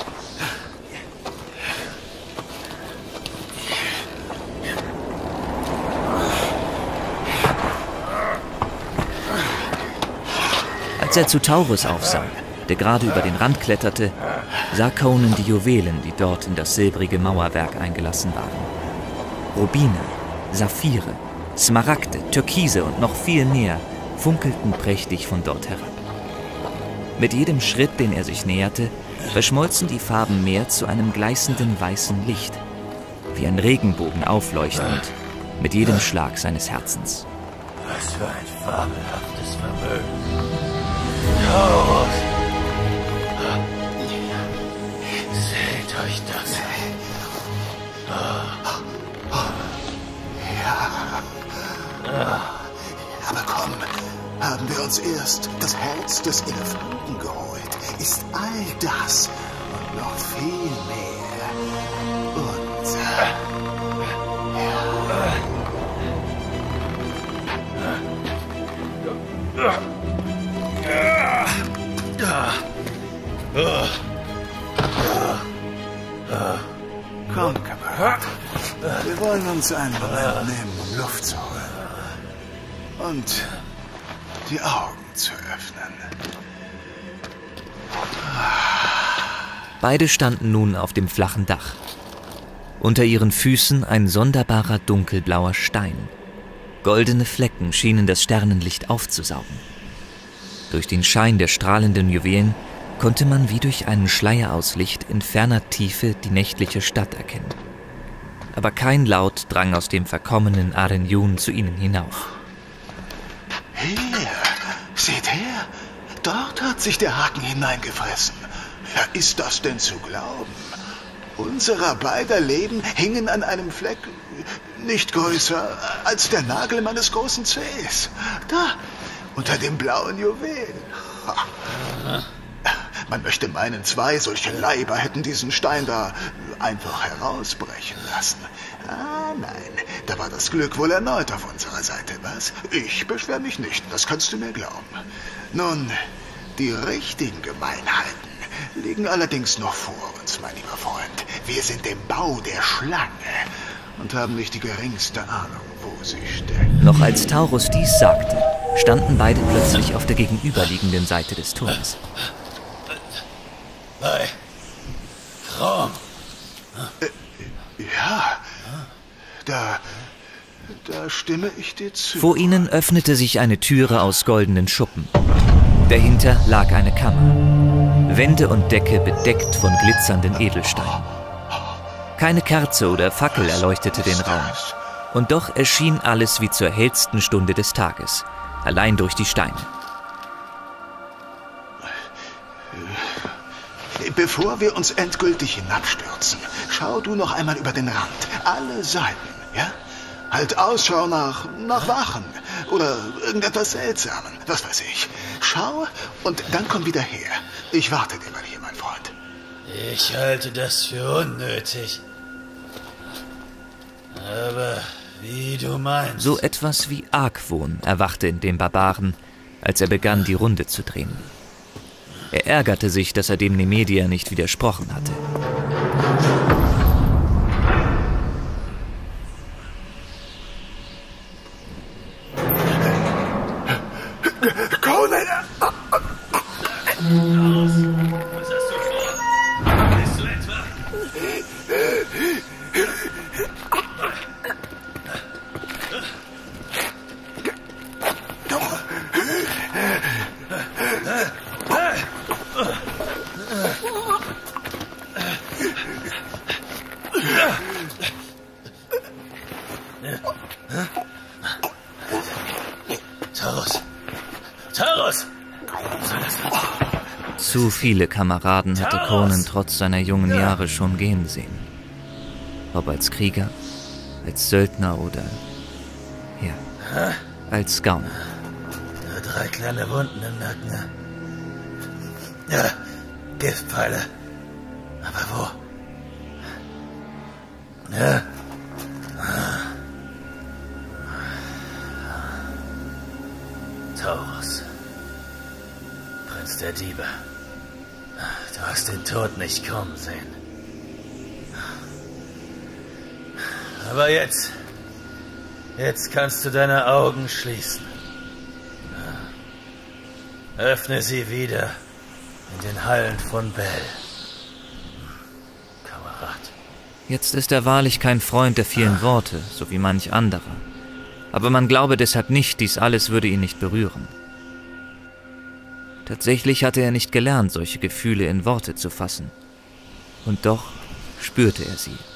Als er zu Taurus aufsah, der gerade über den Rand kletterte, sah Conan die Juwelen, die dort in das silbrige Mauerwerk eingelassen waren. Rubine, Saphire, Smaragde, Türkise und noch viel mehr funkelten prächtig von dort herab. Mit jedem Schritt, den er sich näherte, verschmolzen die Farben mehr zu einem gleißenden weißen Licht, wie ein Regenbogen aufleuchtend, mit jedem Schlag seines Herzens. Was für ein fabelhaftes Vermögen. Taurus! Seht euch das an. Ja. Aber komm, haben wir uns erst das Herz des Elefanten geholt, ist all das und noch viel mehr unser. Komm, Kamerad. Wir wollen uns einen Moment nehmen, um Luft zu holen. Und die Augen zu öffnen. Beide standen nun auf dem flachen Dach. Unter ihren Füßen ein sonderbarer dunkelblauer Stein. Goldene Flecken schienen das Sternenlicht aufzusaugen. Durch den Schein der strahlenden Juwelen konnte man wie durch einen Schleier aus Licht in ferner Tiefe die nächtliche Stadt erkennen. Aber kein Laut drang aus dem verkommenen Arenyun zu ihnen hinauf. Hier, seht her, dort hat sich der Haken hineingefressen. Ja, ist das denn zu glauben? Unserer beider Leben hingen an einem Fleck, nicht größer als der Nagel meines großen Zehs. Da, unter dem blauen Juwel. Ha. Man möchte meinen, zwei solche Leiber hätten diesen Stein da einfach herausbrechen lassen. Ah, nein, da war das Glück wohl erneut auf unserer Seite, was? Ich beschwer mich nicht, das kannst du mir glauben. Nun, Die richtigen Gemeinheiten liegen allerdings noch vor uns, mein lieber Freund. Wir sind im Bau der Schlange und haben nicht die geringste Ahnung, wo sie steckt. Noch als Taurus dies sagte, standen beide plötzlich auf der gegenüberliegenden Seite des Turms. Bei Chrom. Äh, ja, da, da stimme ich dir zu. Vor ihnen öffnete sich eine Türe aus goldenen Schuppen. Dahinter lag eine Kammer. Wände und Decke bedeckt von glitzernden Edelsteinen. Keine Kerze oder Fackel erleuchtete den Raum. Und doch erschien alles wie zur hellsten Stunde des Tages, allein durch die Steine. Bevor wir uns endgültig hinabstürzen, schau du noch einmal über den Rand. Alle Seiten, ja? Halt Ausschau nach, nach Wachen oder irgendetwas Seltsamen, was weiß ich. Schau und dann komm wieder her. Ich warte dir mal hier, mein Freund. Ich halte das für unnötig. Aber wie du meinst. So etwas wie Argwohn erwachte in dem Barbaren, als er begann, die Runde zu drehen. Er ärgerte sich, dass er dem Nemedier nicht widersprochen hatte. Conan! Was hast du vor? Bist du etwa? Taurus! Taurus! Zu viele Kameraden hatte Conan trotz seiner jungen Jahre schon gehen sehen. Ob als Krieger, als Söldner oder, ja, als Gauner. Nur drei kleine Wunden im Nacken. Ja, Giftpfeile. Aber wo? Ja. Taurus. Prinz der Diebe. Du hast den Tod nicht kommen sehen. Aber jetzt... Jetzt kannst du deine Augen schließen. Öffne sie wieder in den Hallen von Bel. Kamerad. Jetzt ist er wahrlich kein Freund der vielen Worte, so wie manch anderer. Aber man glaube deshalb nicht, dies alles würde ihn nicht berühren. Tatsächlich hatte er nicht gelernt, solche Gefühle in Worte zu fassen. Und doch spürte er sie.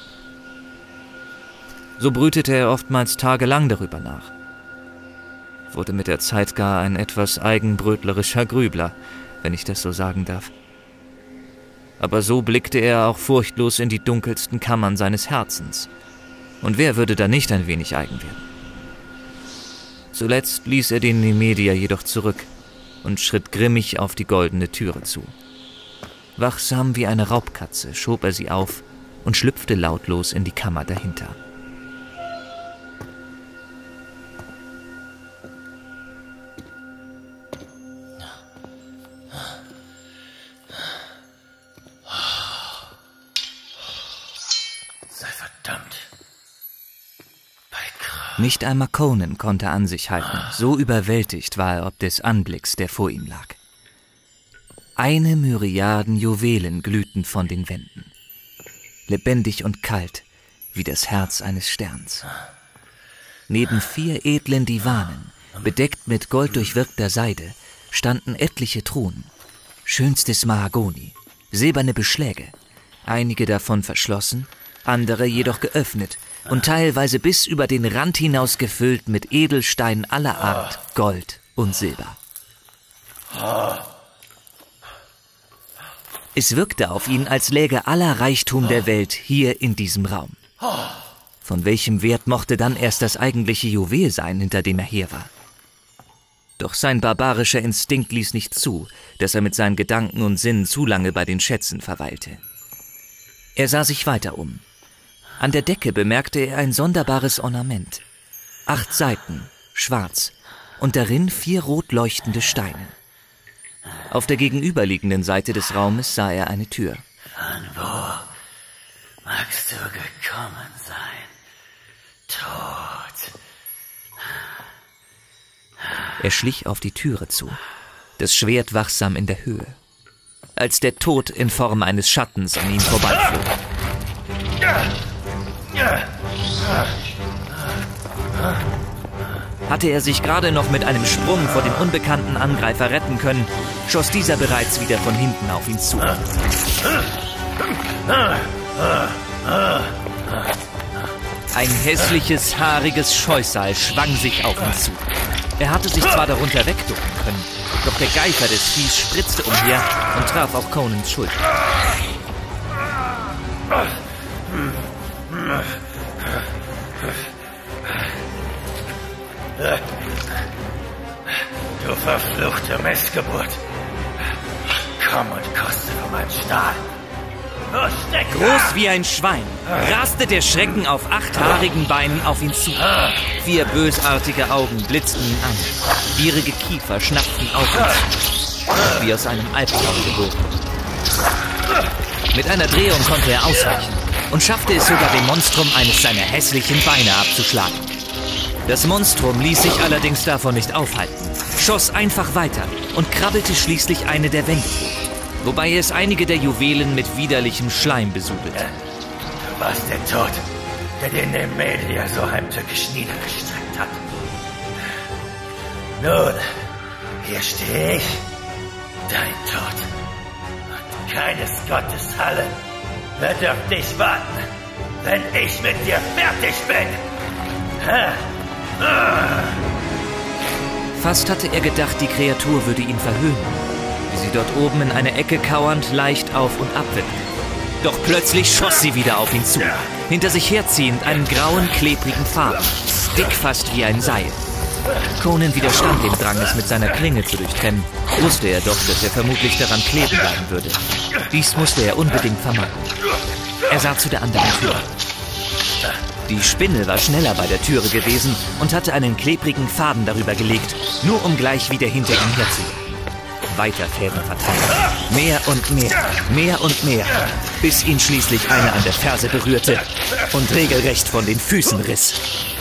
So brütete er oftmals tagelang darüber nach. Wurde mit der Zeit gar ein etwas eigenbrötlerischer Grübler, wenn ich das so sagen darf. Aber so blickte er auch furchtlos in die dunkelsten Kammern seines Herzens. Und wer würde da nicht ein wenig eigen werden? Zuletzt ließ er den Nemedier jedoch zurück und schritt grimmig auf die goldene Türe zu. Wachsam wie eine Raubkatze schob er sie auf und schlüpfte lautlos in die Kammer dahinter. Sei verdammt. Nicht einmal Conan konnte an sich halten, so überwältigt war er ob des Anblicks, der vor ihm lag. Eine Myriaden Juwelen glühten von den Wänden, lebendig und kalt, wie das Herz eines Sterns. Neben vier edlen Divanen, bedeckt mit golddurchwirkter Seide, standen etliche Thronen, schönstes Mahagoni, silberne Beschläge, einige davon verschlossen, andere jedoch geöffnet und teilweise bis über den Rand hinaus gefüllt mit Edelsteinen aller Art, Gold und Silber. Es wirkte auf ihn, als läge aller Reichtum der Welt hier in diesem Raum. Von welchem Wert mochte dann erst das eigentliche Juwel sein, hinter dem er her war? Doch sein barbarischer Instinkt ließ nicht zu, dass er mit seinen Gedanken und Sinnen zu lange bei den Schätzen verweilte. Er sah sich weiter um. An der Decke bemerkte er ein sonderbares Ornament. Acht Seiten, schwarz, und darin vier rot leuchtende Steine. Auf der gegenüberliegenden Seite des Raumes sah er eine Tür. Von wo magst du gekommen sein, Tod? Er schlich auf die Türe zu, das Schwert wachsam in der Höhe, als der Tod in Form eines Schattens an ihm vorbeiflog. Hatte er sich gerade noch mit einem Sprung vor dem unbekannten Angreifer retten können, schoss dieser bereits wieder von hinten auf ihn zu. Ein hässliches, haariges Scheusal schwang sich auf ihn zu. Er hatte sich zwar darunter wegducken können, doch der Geifer des Viehs spritzte umher und traf auch Conans Schulter. Du verfluchte Missgeburt. Komm und koste von meinem Stahl. Groß wie ein Schwein raste der Schrecken auf acht haarigen Beinen auf ihn zu. Vier bösartige Augen blitzten ihn an. Gierige Kiefer schnappten auf ihn, wie aus einem Albtraum geboren. Mit einer Drehung konnte er ausweichen und schaffte es sogar, dem Monstrum eines seiner hässlichen Beine abzuschlagen. Das Monstrum ließ sich allerdings davon nicht aufhalten, schoss einfach weiter und krabbelte schließlich eine der Wände hoch, wobei es einige der Juwelen mit widerlichem Schleim besudelte. Du warst der Tod, der den Nemelia so heimtückisch niedergestreckt hat. Nun, hier stehe ich, dein Tod. Und keines Gottes Halle wird auf dich warten, wenn ich mit dir fertig bin. Ha. Ah. Fast hatte er gedacht, die Kreatur würde ihn verhöhnen, wie sie dort oben in einer Ecke kauernd leicht auf und ab wippte. Doch plötzlich schoss sie wieder auf ihn zu, hinter sich herziehend einen grauen, klebrigen Faden, dick fast wie ein Seil. Conan widerstand dem Drang, es mit seiner Klinge zu durchtrennen, wusste er doch, dass er vermutlich daran kleben bleiben würde. Dies musste er unbedingt vermeiden. Er sah zu der anderen Tür. Die Spinne war schneller bei der Türe gewesen und hatte einen klebrigen Faden darüber gelegt, nur um gleich wieder hinter ihm herzukommen. Weiter Fäden verteilt. Mehr und mehr, mehr und mehr, bis ihn schließlich einer an der Ferse berührte und regelrecht von den Füßen riss.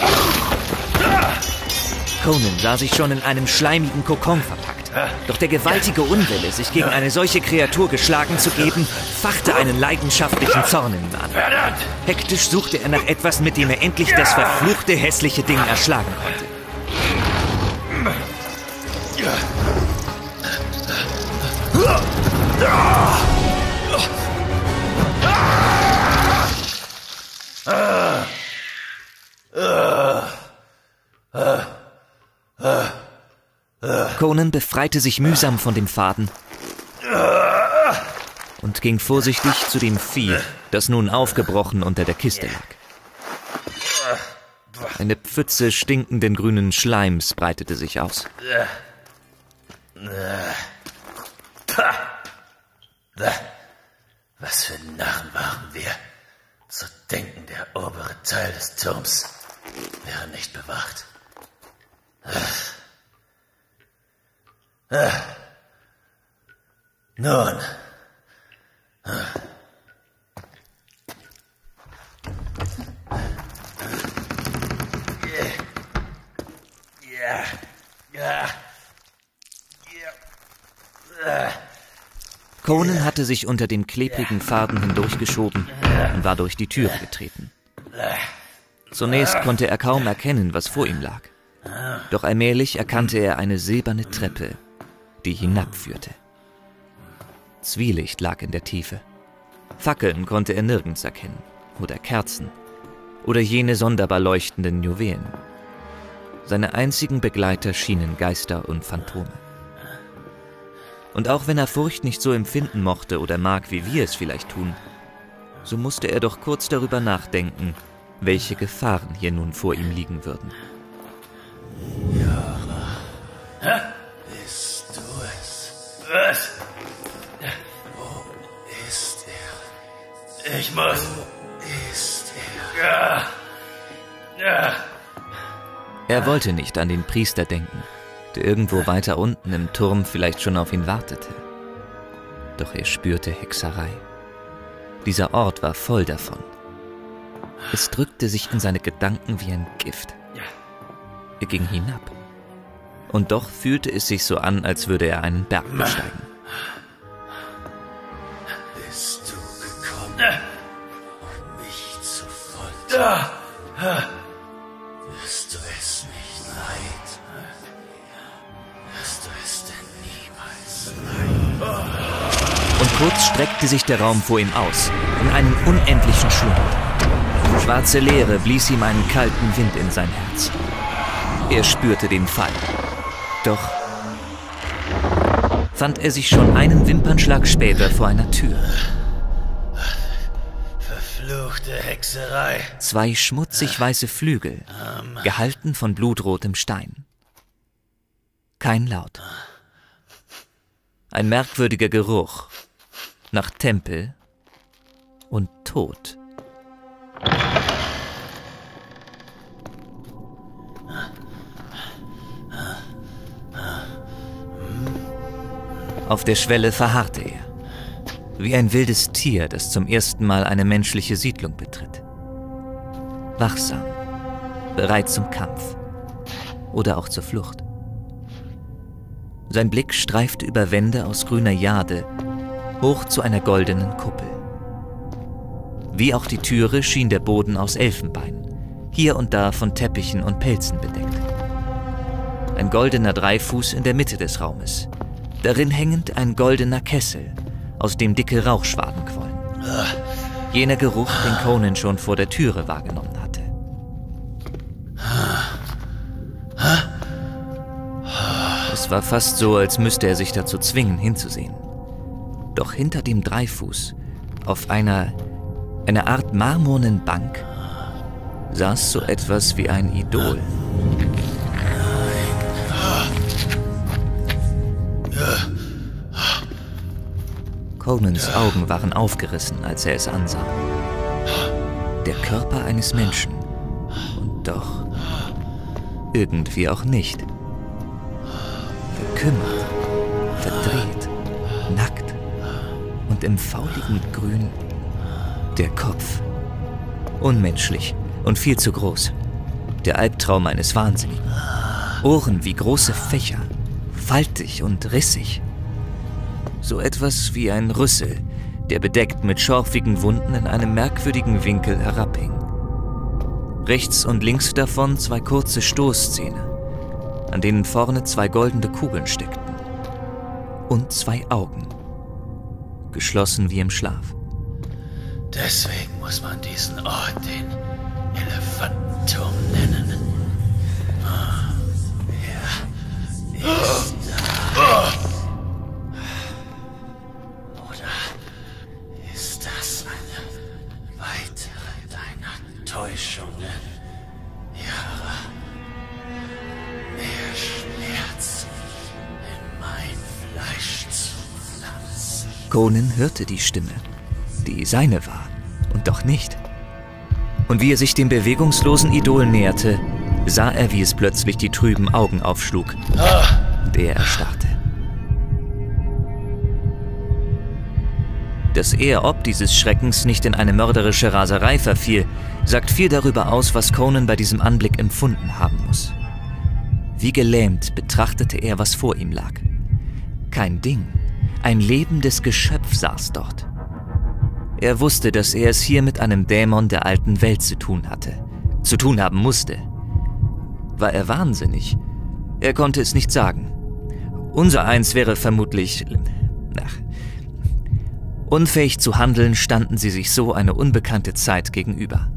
Conan sah sich schon in einem schleimigen Kokon verpackt. Doch der gewaltige Unwille, sich gegen eine solche Kreatur geschlagen zu geben, fachte einen leidenschaftlichen Zorn in ihm an. Hektisch suchte er nach etwas, mit dem er endlich das verfluchte, hässliche Ding erschlagen konnte. Conan befreite sich mühsam von dem Faden und ging vorsichtig zu dem Vieh, das nun aufgebrochen unter der Kiste lag. Eine Pfütze stinkenden grünen Schleims breitete sich aus. Was für Narren waren wir, zu denken, der obere Teil des Turms wäre nicht bewacht. Ah. Nun. Ah. Ja. Ja. Ja. Conan hatte sich unter dem klebrigen Faden hindurchgeschoben und war durch die Türe getreten. Zunächst konnte er kaum erkennen, was vor ihm lag. Doch allmählich erkannte er eine silberne Treppe, die hinabführte. Zwielicht lag in der Tiefe. Fackeln konnte er nirgends erkennen, oder Kerzen, oder jene sonderbar leuchtenden Juwelen. Seine einzigen Begleiter schienen Geister und Phantome. Und auch wenn er Furcht nicht so empfinden mochte oder mag, wie wir es vielleicht tun, so musste er doch kurz darüber nachdenken, welche Gefahren hier nun vor ihm liegen würden. Ja. Bist du es? Was? Wo ist er? Ich muss. Wo ist er? Ja. Ja. Er wollte nicht an den Priester denken, der irgendwo weiter unten im Turm vielleicht schon auf ihn wartete. Doch er spürte Hexerei. Dieser Ort war voll davon. Es drückte sich in seine Gedanken wie ein Gift. Er ging hinab. Und doch fühlte es sich so an, als würde er einen Berg besteigen. Bist du gekommen, um mich zu foltern? Wirst du es nicht leid? Wirst du es denn niemals leid? Und kurz streckte sich der Raum vor ihm aus, in einen unendlichen Schlund. Schwarze Leere blies ihm einen kalten Wind in sein Herz. Er spürte den Fall. Doch fand er sich schon einen Wimpernschlag später vor einer Tür. Verfluchte Hexerei. Zwei schmutzig weiße Flügel, gehalten von blutrotem Stein. Kein Laut. Ein merkwürdiger Geruch nach Tempel und Tod. Auf der Schwelle verharrte er, wie ein wildes Tier, das zum ersten Mal eine menschliche Siedlung betritt. Wachsam, bereit zum Kampf oder auch zur Flucht. Sein Blick streifte über Wände aus grüner Jade hoch zu einer goldenen Kuppel. Wie auch die Türe schien der Boden aus Elfenbein, hier und da von Teppichen und Pelzen bedeckt. Ein goldener Dreifuß in der Mitte des Raumes, darin hängend ein goldener Kessel, aus dem dicke Rauchschwaden quollen. Jener Geruch, den Conan schon vor der Türe wahrgenommen hatte. Es war fast so, als müsste er sich dazu zwingen, hinzusehen. Doch hinter dem Dreifuß, auf einer, einer Art marmornen Bank, saß so etwas wie ein Idol. Conans Augen waren aufgerissen, als er es ansah. Der Körper eines Menschen. Und doch irgendwie auch nicht. Verkümmert, verdreht, nackt und im fauligen Grün der Kopf. Unmenschlich und viel zu groß. Der Albtraum eines Wahnsinnigen. Ohren wie große Fächer, faltig und rissig. So etwas wie ein Rüssel, der bedeckt mit schorfigen Wunden in einem merkwürdigen Winkel herabhing. Rechts und links davon zwei kurze Stoßzähne, an denen vorne zwei goldene Kugeln steckten. Und zwei Augen, geschlossen wie im Schlaf. Deswegen muss man diesen Ort den Elefantenturm nennen. Wer ist da? Täuschungen, ja, mehr Schmerz in mein Fleisch zu pflanzen. Conan hörte die Stimme, die seine war, und doch nicht. Und wie er sich dem bewegungslosen Idol näherte, sah er, wie es plötzlich die trüben Augen aufschlug, und er erstarrte. Dass er ob dieses Schreckens nicht in eine mörderische Raserei verfiel, sagt viel darüber aus, was Conan bei diesem Anblick empfunden haben muss. Wie gelähmt betrachtete er, was vor ihm lag. Kein Ding, ein lebendes Geschöpf saß dort. Er wusste, dass er es hier mit einem Dämon der alten Welt zu tun hatte, zu tun haben musste. War er wahnsinnig? Er konnte es nicht sagen. Unser Eins wäre vermutlich... Ach, unfähig zu handeln, standen sie sich so eine unbekannte Zeit gegenüber.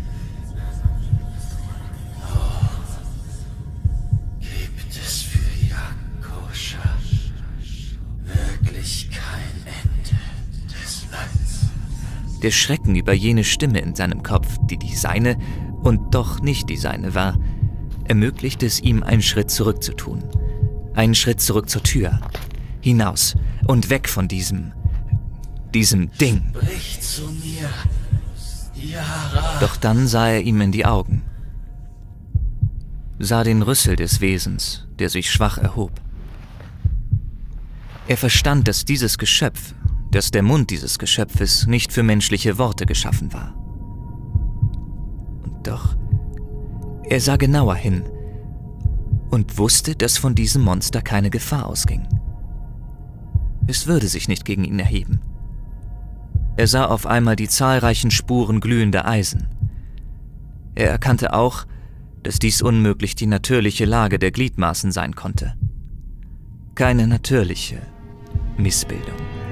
Gibt es für Yakosha wirklich kein Ende des Leids? Der Schrecken über jene Stimme in seinem Kopf, die die seine und doch nicht die seine war, ermöglichte es ihm, einen Schritt zurück zu tun. Einen Schritt zurück zur Tür. Hinaus und weg von diesem... diesem Ding. Sprich zu mir, Yara. Doch dann sah er ihm in die Augen. sah den Rüssel des Wesens, der sich schwach erhob. Er verstand, dass dieses Geschöpf, dass der Mund dieses Geschöpfes nicht für menschliche Worte geschaffen war. Und doch, er sah genauer hin und wusste, dass von diesem Monster keine Gefahr ausging. Es würde sich nicht gegen ihn erheben. Er sah auf einmal die zahlreichen Spuren glühender Eisen. Er erkannte auch, dass dies unmöglich die natürliche Lage der Gliedmaßen sein konnte. Keine natürliche Missbildung.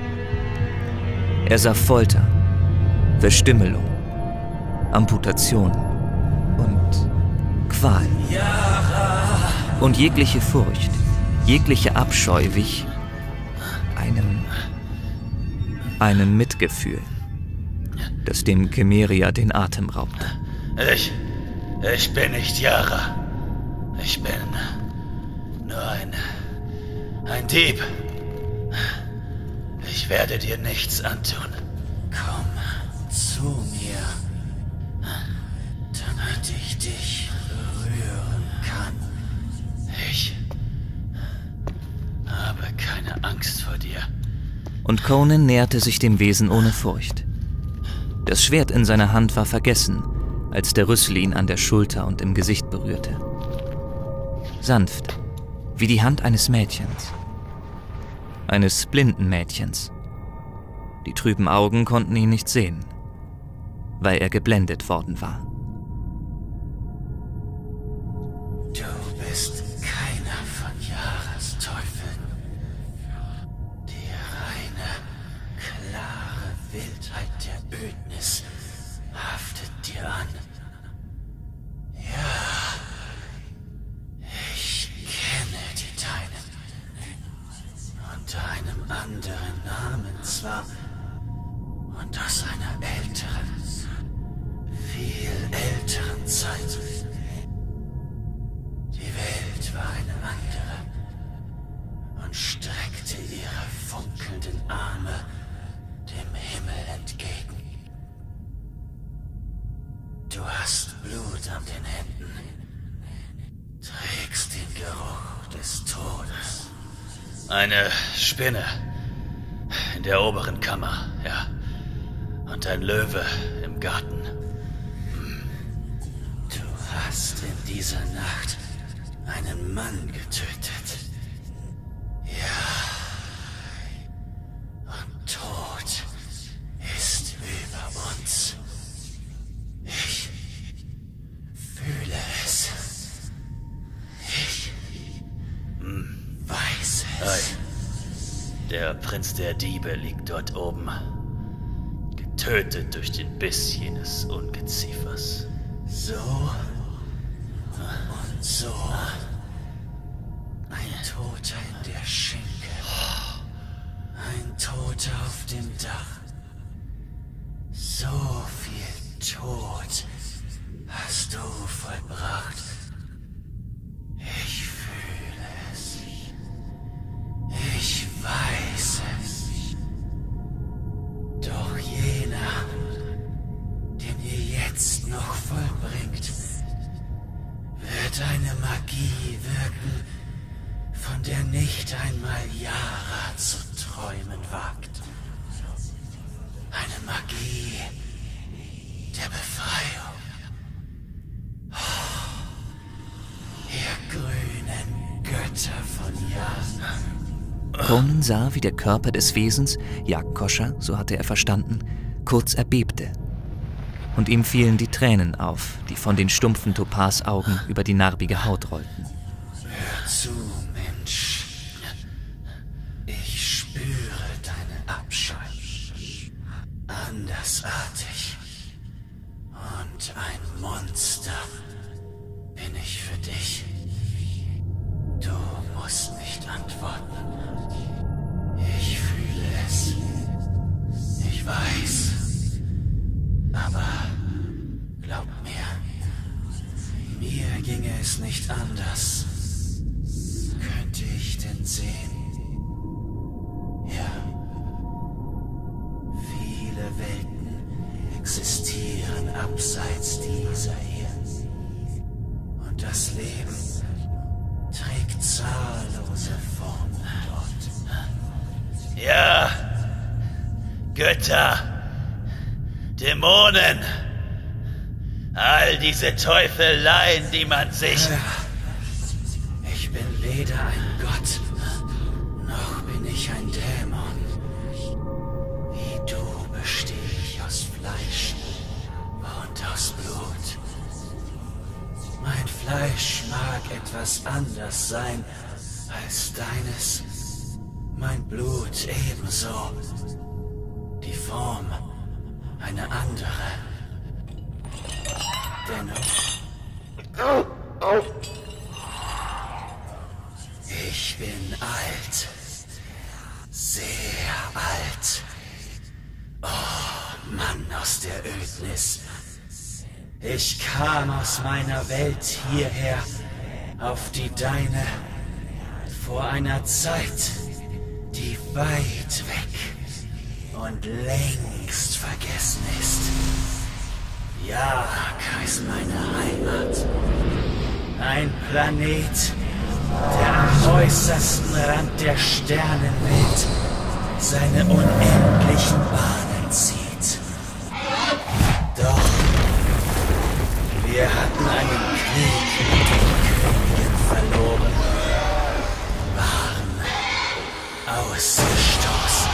Er sah Folter, Verstümmelung, Amputation und Qual. Und jegliche Furcht, jegliche Abscheu wich einem, einem Mitgefühl, das dem Chimeria den Atem raubte. Ich, ich bin nicht Yara. Ich bin nur ein, ein Dieb. Ich werde dir nichts antun. Komm zu mir, damit ich dich berühren kann. Ich habe keine Angst vor dir. Und Conan näherte sich dem Wesen ohne Furcht. Das Schwert in seiner Hand war vergessen, als der Rüssel ihn an der Schulter und im Gesicht berührte. Sanft, wie die Hand eines Mädchens. Eines blinden Mädchens. Die trüben Augen konnten ihn nicht sehen, weil er geblendet worden war. Du bist keiner von Yaras Teufeln. Die reine, klare Wildheit der Ödnis haftet dir an. Ja, ich kenne die Deinen. Unter einem anderen Namen zwar, und aus einer älteren, viel älteren Zeit. Die Welt war eine andere und streckte ihre funkelnden Arme dem Himmel entgegen. Du hast Blut an den Händen, trägst den Geruch des Todes. Eine Spinne in der oberen Kammer, ja. Und ein Löwe im Garten. Du hast in dieser Nacht einen Mann getötet. Ja. Und Tod ist über uns. Ich fühle es. Ich weiß es. Ei. Der Prinz der Diebe liegt dort oben. Getötet durch den Biss jenes Ungeziefers. So und so. Ein Toter in der Schenke. Ein Toter auf dem Dach. So viel Tod hast du vollbracht. Ich fühle es. Ich weiß es. Doch jener, den ihr jetzt noch vollbringt, wird eine Magie wirken, von der nicht einmal Yara zu träumen wagt. Eine Magie der Befreiung. Ihr grünen Götter von Yara. Conan sah, wie der Körper des Wesens, Jagdkoscher, so hatte er verstanden, kurz erbebte. Und ihm fielen die Tränen auf, die von den stumpfen Topazaugen über die narbige Haut rollten. Hör zu, Mensch. Ich spüre deine Abscheu. Andersartig. Und ein Monster bin ich für dich. Du musst nicht antworten. Ich fühle es. Ich weiß. Aber glaub mir, mir ginge es nicht anders. Könnte ich denn sehen? Ja. Viele Welten existieren abseits dieser hier. Und das Leben zahllose Formen dort. Ja, Götter, Dämonen, all diese Teufeleien, die man sich... Ich bin weder ein Gott, noch bin ich ein Dämon. Wie du bestehe ich aus Fleisch und aus Blut. Mein Fleisch mag etwas anders sein als deines. Mein Blut ebenso. Die Form eine andere. Dennoch... Ich bin alt. Sehr alt. Oh, Mann aus der Ödnis. Ich kam aus meiner Welt hierher, auf die deine, vor einer Zeit, die weit weg und längst vergessen ist. Jak heißt meine Heimat. Ein Planet, der am äußersten Rand der Sternenwelt seine unendlichen Bahnen zieht. Doch wir hatten einen Krieg mit den Königen verloren, waren ausgestoßen.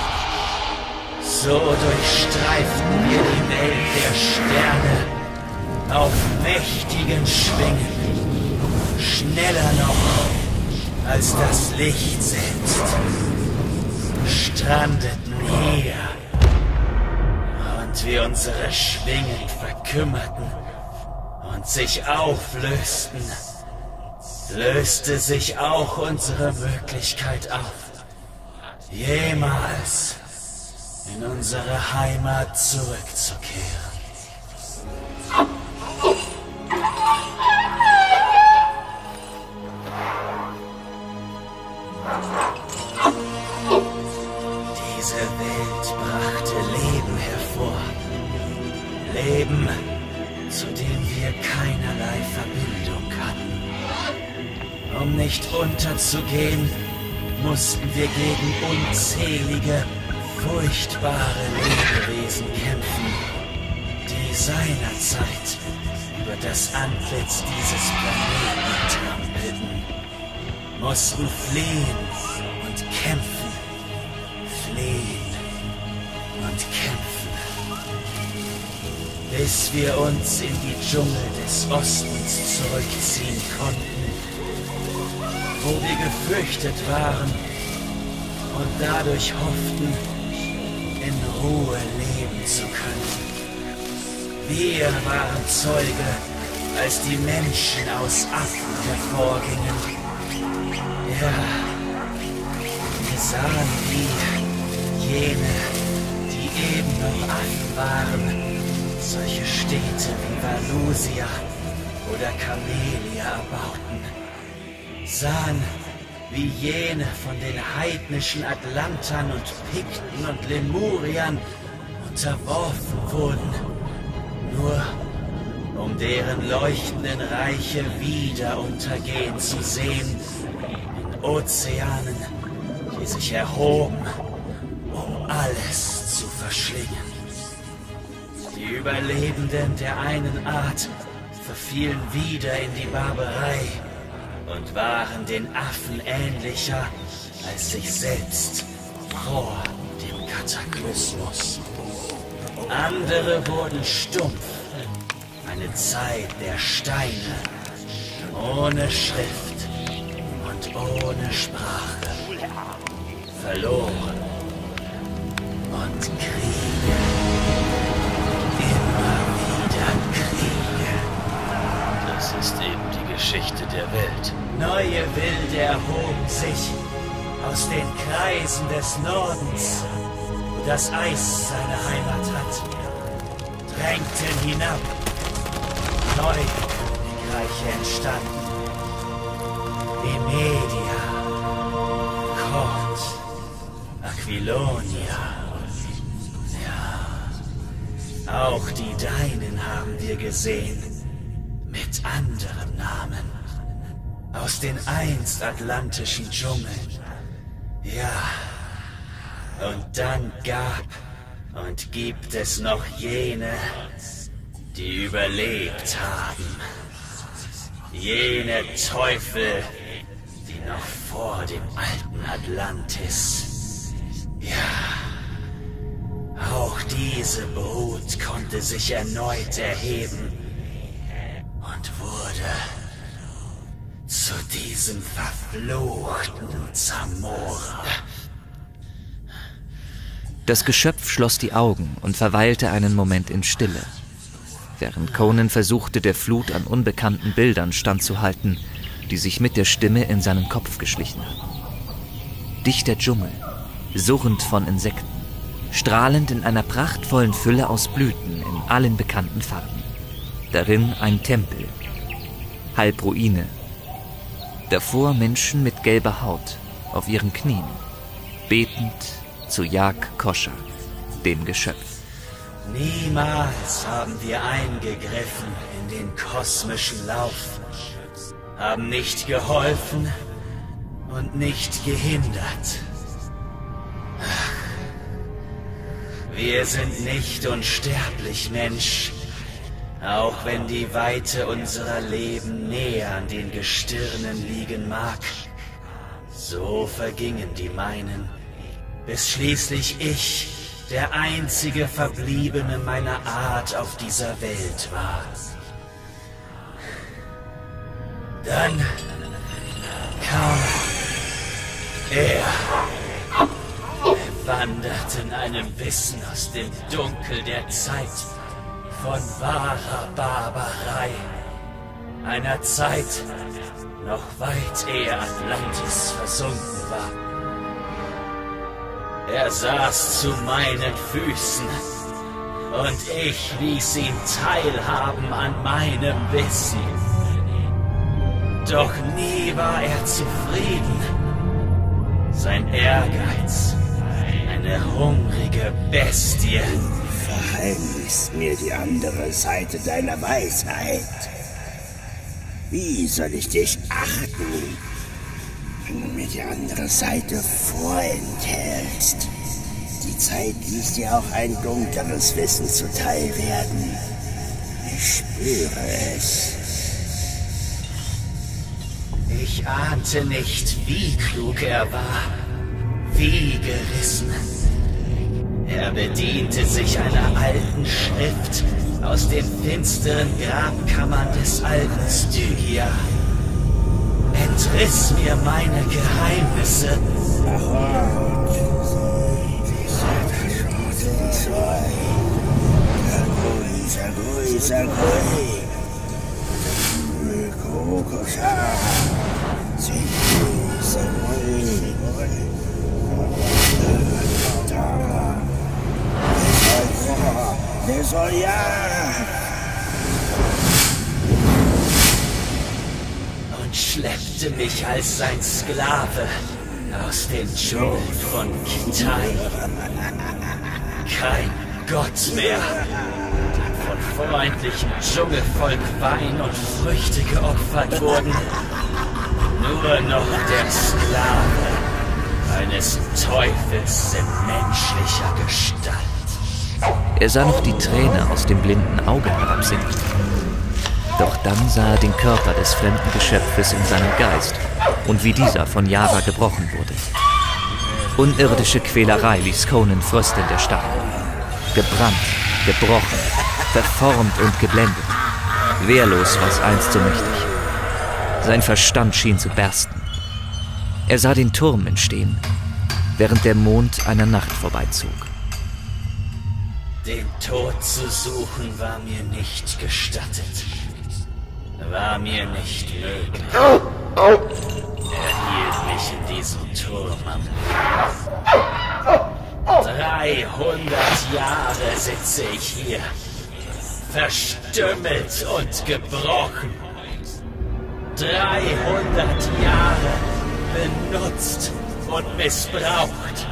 So durchstreiften wir die Welt der Sterne auf mächtigen Schwingen, schneller noch als das Licht selbst, strandeten hier, und wie unsere Schwingen verkümmerten und sich auflösten, löste sich auch unsere Möglichkeit auf, jemals in unsere Heimat zurückzukehren. Diese Welt brachte Leben hervor. Leben, zu dem wir keinerlei Verbindung hatten. Um nicht unterzugehen, mussten wir gegen unzählige, furchtbare Lebewesen kämpfen, die seinerzeit über das Antlitz dieses Planeten trampelten, mussten fliehen und kämpfen, fliehen und kämpfen, bis wir uns in die Dschungel des Ostens zurückziehen konnten, wo wir gefürchtet waren und dadurch hofften, in Ruhe leben zu können. Wir waren Zeuge, als die Menschen aus Affen hervorgingen. Ja, wir sahen, wie jene, die eben noch Affen waren, solche Städte wie Valusia oder Camelia erbauten. Sahen, wie jene von den heidnischen Atlantern und Pikten und Lemuriern unterworfen wurden, nur um deren leuchtenden Reiche wieder untergehen zu sehen, in Ozeanen, die sich erhoben, um alles zu verschlingen. Die Überlebenden der einen Art verfielen wieder in die Barbarei und waren den Affen ähnlicher als sich selbst vor dem Kataklysmus. Andere wurden stumpf, eine Zeit der Steine, ohne Schrift und ohne Sprache, verloren und Kriege, immer wieder Kriege. Das ist eben die Geschichte der Welt. Neue Wilde erhoben sich aus den Kreisen des Nordens, wo das Eis seine Heimat hat, drängten hinab. Neue Königreiche entstanden. Emedia, Kord, Aquilonia. Ja, auch die Deinen haben wir gesehen, mit anderem Namen. Aus aus den einst atlantischen Dschungeln. Ja, und dann gab und gibt es noch jene, die überlebt haben. Jene Teufel, die noch vor dem alten Atlantis. Ja, auch diese Brut konnte sich erneut erheben und wurde zu diesem verfluchten Zamora. Das Geschöpf schloss die Augen und verweilte einen Moment in Stille, während Conan versuchte, der Flut an unbekannten Bildern standzuhalten, die sich mit der Stimme in seinen Kopf geschlichen hatten. Dichter Dschungel, surrend von Insekten, strahlend in einer prachtvollen Fülle aus Blüten in allen bekannten Farben. Darin ein Tempel, halb Ruine. Davor Menschen mit gelber Haut auf ihren Knien, betend zu Jag Kosha, dem Geschöpf. Niemals haben wir eingegriffen in den kosmischen Lauf, haben nicht geholfen und nicht gehindert. Wir sind nicht unsterblich, Mensch, auch wenn die Weite unserer Leben näher an den Gestirnen liegen mag. So vergingen die meinen, bis schließlich ich der einzige Verbliebene meiner Art auf dieser Welt war. Dann kam er. Er wandert in einem Wissen aus dem Dunkel der Zeit von wahrer Barbarei. Einer Zeit, noch weit ehe Atlantis versunken war. Er saß zu meinen Füßen und ich ließ ihn teilhaben an meinem Wissen. Doch nie war er zufrieden. Sein Ehrgeiz, eine hungrige Bestie. Verheimlichst mir die andere Seite deiner Weisheit. Wie soll ich dich achten, wenn du mir die andere Seite vorenthältst? Die Zeit ließ dir auch ein dunkleres Wissen zuteil werden. Ich spüre es. Ich ahnte nicht, wie klug er war, wie gerissen. Er bediente sich einer alten Schrift aus den finsteren Grabkammern des alten Stygia. Entriss mir meine Geheimnisse. Und schleppte mich als sein Sklave aus den Dschungeln von Kitai. Kein Gott mehr, dem von freundlichem Dschungelvolk Wein und Früchte geopfert wurden. Nur noch der Sklave eines Teufels in menschlicher Gestalt. Er sah noch die Träne aus dem blinden Auge herabsinken. Doch dann sah er den Körper des fremden Geschöpfes in seinem Geist und wie dieser von Yara gebrochen wurde. Unirdische Quälerei ließ Conan fröstelnd erstarren. Gebrannt, gebrochen, verformt und geblendet. Wehrlos war es einst so mächtig. Sein Verstand schien zu bersten. Er sah den Turm entstehen, während der Mond einer Nacht vorbeizog. Den Tod zu suchen war mir nicht gestattet. War mir nicht möglich. Er hielt mich in diesem Turm am Leben. Dreihundert Jahre sitze ich hier, verstümmelt und gebrochen. Dreihundert Jahre benutzt und missbraucht.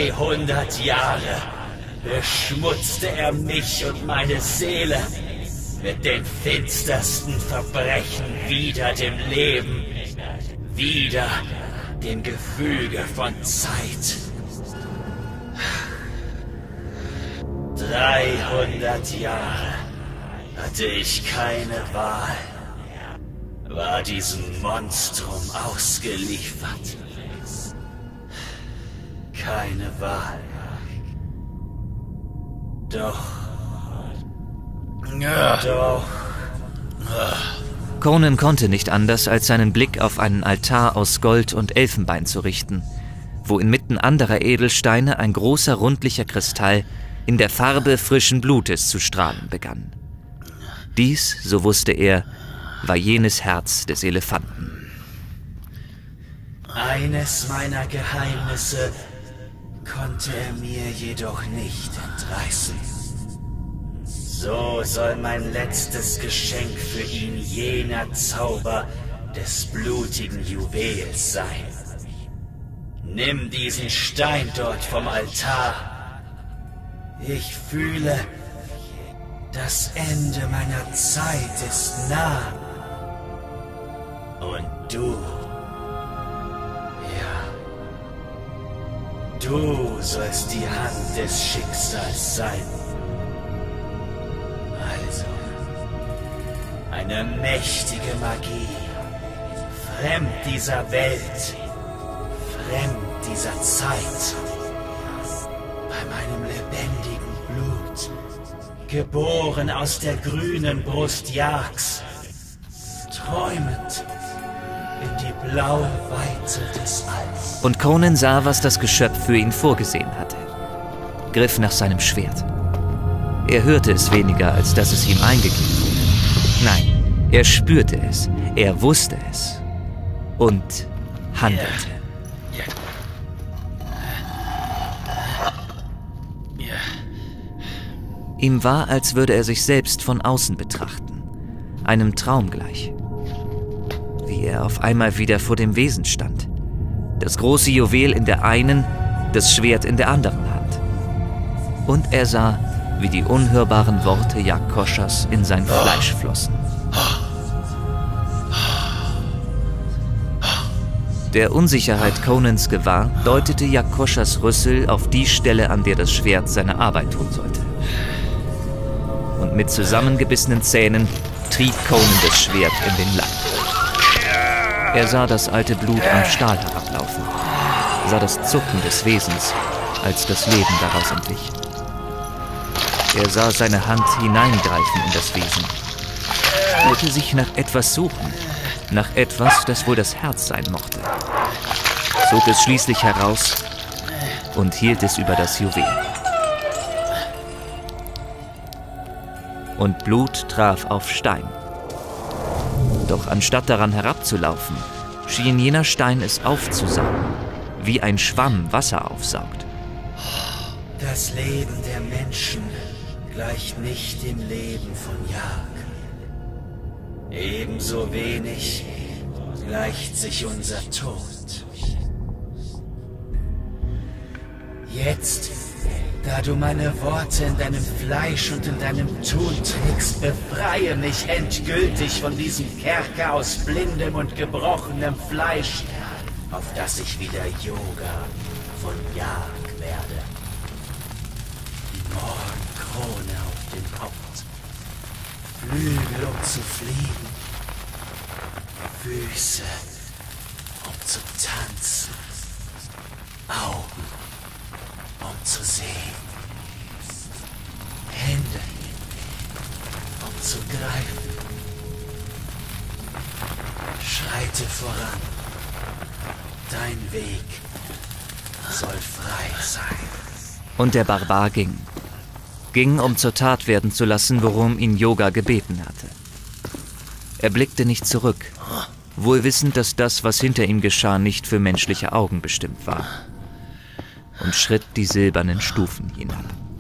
Dreihundert Jahre beschmutzte er mich und meine Seele mit den finstersten Verbrechen wider dem Leben, wider dem Gefüge von Zeit. Dreihundert Jahre hatte ich keine Wahl, war diesem Monstrum ausgeliefert. Keine Wahl. Doch. Ja. Doch. Conan konnte nicht anders, als seinen Blick auf einen Altar aus Gold und Elfenbein zu richten, wo inmitten anderer Edelsteine ein großer rundlicher Kristall in der Farbe frischen Blutes zu strahlen begann. Dies, so wusste er, war jenes Herz des Elefanten. Eines meiner Geheimnisse konnte er mir jedoch nicht entreißen. So soll mein letztes Geschenk für ihn jener Zauber des blutigen Juwels sein. Nimm diesen Stein dort vom Altar. Ich fühle, das Ende meiner Zeit ist nah. Und du, ja, du sollst die Hand des Schicksals sein. Also, eine mächtige Magie, fremd dieser Welt, fremd dieser Zeit, bei meinem lebendigen Blut, geboren aus der grünen Brust Jagds, träumend in die blaue Weite des Alls. Und Conan sah, was das Geschöpf für ihn vorgesehen hatte, griff nach seinem Schwert. Er hörte es weniger, als dass es ihm eingegeben wurde. Nein, er spürte es, er wusste es und handelte. Ihm war, als würde er sich selbst von außen betrachten, einem Traum gleich. Wie er auf einmal wieder vor dem Wesen stand. Das große Juwel in der einen, das Schwert in der anderen Hand. Und er sah, wie die unhörbaren Worte Yakoschas in sein Fleisch flossen. Der Unsicherheit Conans gewahr, deutete Yakoschas Rüssel auf die Stelle, an der das Schwert seine Arbeit tun sollte. Und mit zusammengebissenen Zähnen trieb Conan das Schwert in den Leib. Er sah das alte Blut am Stahl herablaufen, sah das Zucken des Wesens, als das Leben daraus entwich. Er sah seine Hand hineingreifen in das Wesen, spürte sich nach etwas suchen, nach etwas, das wohl das Herz sein mochte, zog es schließlich heraus und hielt es über das Juwel. Und Blut traf auf Stein. Doch anstatt daran herabzulaufen, schien jener Stein es aufzusaugen, wie ein Schwamm Wasser aufsaugt. Das Leben der Menschen gleicht nicht dem Leben von Jag. Ebenso wenig gleicht sich unser Tod. Jetzt, da du meine Worte in deinem Fleisch und in deinem Tun trägst, befreie mich endgültig von diesem Kerker aus blindem und gebrochenem Fleisch, auf das ich wieder Yoga von Jag werde. Die Morgenkrone auf dem Haupt, Flügel, um zu fliegen, Füße, um zu tanzen, Augen, um zu sehen, Hände, um zu greifen. Schreite voran, dein Weg soll frei sein. Und der Barbar ging. Ging, um zur Tat werden zu lassen, worum ihn Yoga gebeten hatte. Er blickte nicht zurück, wohl wissend, dass das, was hinter ihm geschah, nicht für menschliche Augen bestimmt war, und schritt die silbernen Stufen hinab.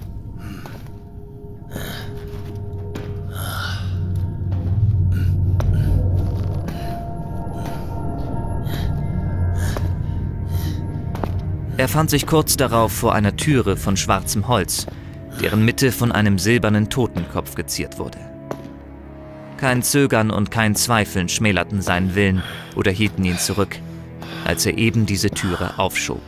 Er fand sich kurz darauf vor einer Türe von schwarzem Holz, deren Mitte von einem silbernen Totenkopf geziert wurde. Kein Zögern und kein Zweifeln schmälerten seinen Willen oder hielten ihn zurück, als er eben diese Türe aufschob.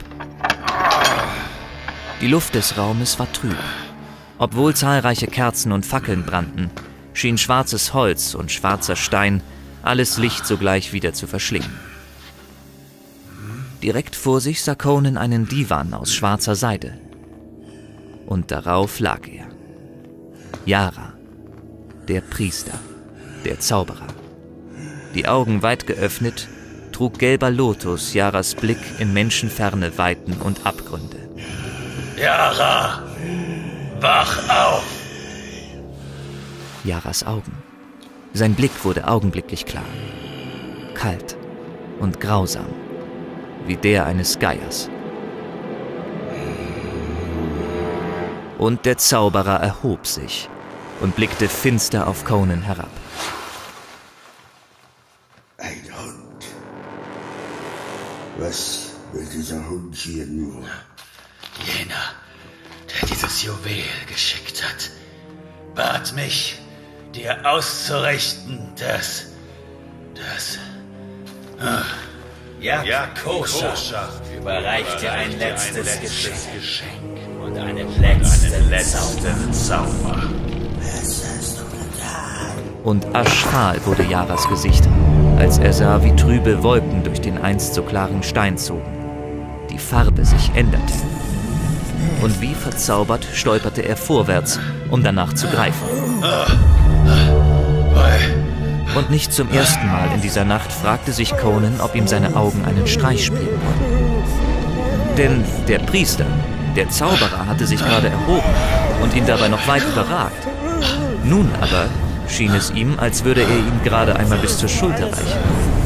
Die Luft des Raumes war trüb. Obwohl zahlreiche Kerzen und Fackeln brannten, schien schwarzes Holz und schwarzer Stein alles Licht sogleich wieder zu verschlingen. Direkt vor sich sah Conan einen Divan aus schwarzer Seide. Und darauf lag er. Yara, der Priester, der Zauberer. Die Augen weit geöffnet, trug gelber Lotus Yaras Blick in menschenferne Weiten und Abgründe. Yara, wach auf! Yaras Augen. Sein Blick wurde augenblicklich klar. Kalt und grausam, wie der eines Geiers. Und der Zauberer erhob sich und blickte finster auf Conan herab. Ein Hund. Was will dieser Hund hier nur? Jener, der dieses Juwel geschickt hat, bat mich, dir auszurichten, dass... dass... Ah, ja, ja Kosha überreicht dir ein letztes, ein letztes Geschenk, Geschenk und einen letzten, einen letzten Zauber. Was hast du getan? Und aschfahl wurde Yaras Gesicht, als er sah, wie trübe Wolken durch den einst so klaren Stein zogen. Die Farbe sich änderte. Und wie verzaubert stolperte er vorwärts, um danach zu greifen. Und nicht zum ersten Mal in dieser Nacht fragte sich Conan, ob ihm seine Augen einen Streich spielen wollten. Denn der Priester, der Zauberer, hatte sich gerade erhoben und ihn dabei noch weit überragt. Nun aber schien es ihm, als würde er ihm gerade einmal bis zur Schulter reichen.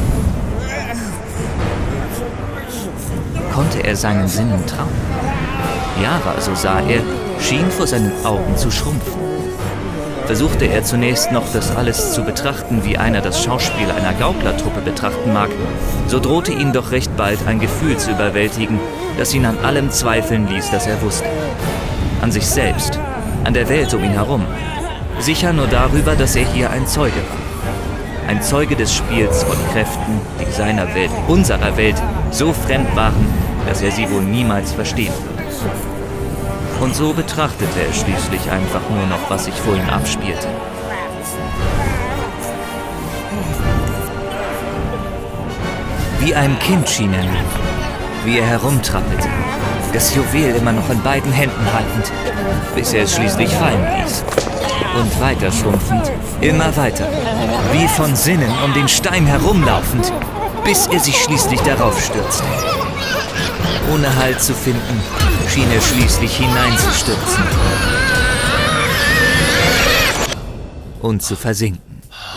Konnte er seinen Sinnen trauen? Yara, so sah er, schien vor seinen Augen zu schrumpfen. Versuchte er zunächst noch, das alles zu betrachten, wie einer das Schauspiel einer Gauklertruppe betrachten mag, so drohte ihn doch recht bald ein Gefühl zu überwältigen, das ihn an allem zweifeln ließ, das er wusste. An sich selbst, an der Welt um ihn herum. Sicher nur darüber, dass er hier ein Zeuge war. Ein Zeuge des Spiels von Kräften, die seiner Welt, unserer Welt, so fremd waren, dass er sie wohl niemals verstehen würde. Und so betrachtete er schließlich einfach nur noch, was sich vor ihm abspielte. Wie ein Kind schien er, wie er herumtrappelte, das Juwel immer noch in beiden Händen haltend, bis er es schließlich fallen ließ. Und weiter schrumpfend, immer weiter, wie von Sinnen um den Stein herumlaufend, bis er sich schließlich darauf stürzte. Ohne Halt zu finden, schien er schließlich hineinzustürzen und zu versinken.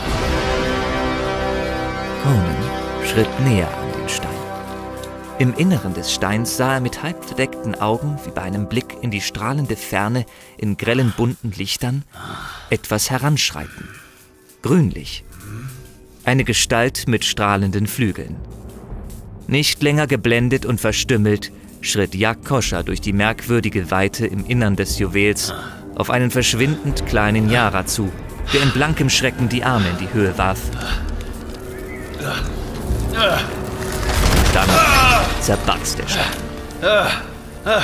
Conan schritt näher an den Stein. Im Inneren des Steins sah er mit halb verdeckten Augen, wie bei einem Blick in die strahlende Ferne in grellen bunten Lichtern, etwas heranschreiten. Grünlich. Eine Gestalt mit strahlenden Flügeln. Nicht länger geblendet und verstümmelt, schritt Jak Kosha durch die merkwürdige Weite im Innern des Juwels auf einen verschwindend kleinen Yara zu, der in blankem Schrecken die Arme in die Höhe warf. Dann zerbarst der Stein.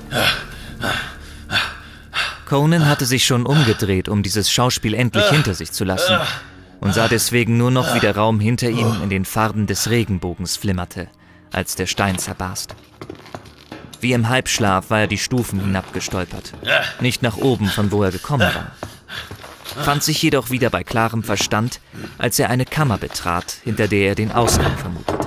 Conan hatte sich schon umgedreht, um dieses Schauspiel endlich hinter sich zu lassen, und sah deswegen nur noch, wie der Raum hinter ihm in den Farben des Regenbogens flimmerte, als der Stein zerbarst. Wie im Halbschlaf war er die Stufen hinabgestolpert, nicht nach oben, von wo er gekommen war. Fand sich jedoch wieder bei klarem Verstand, als er eine Kammer betrat, hinter der er den Ausgang vermutete.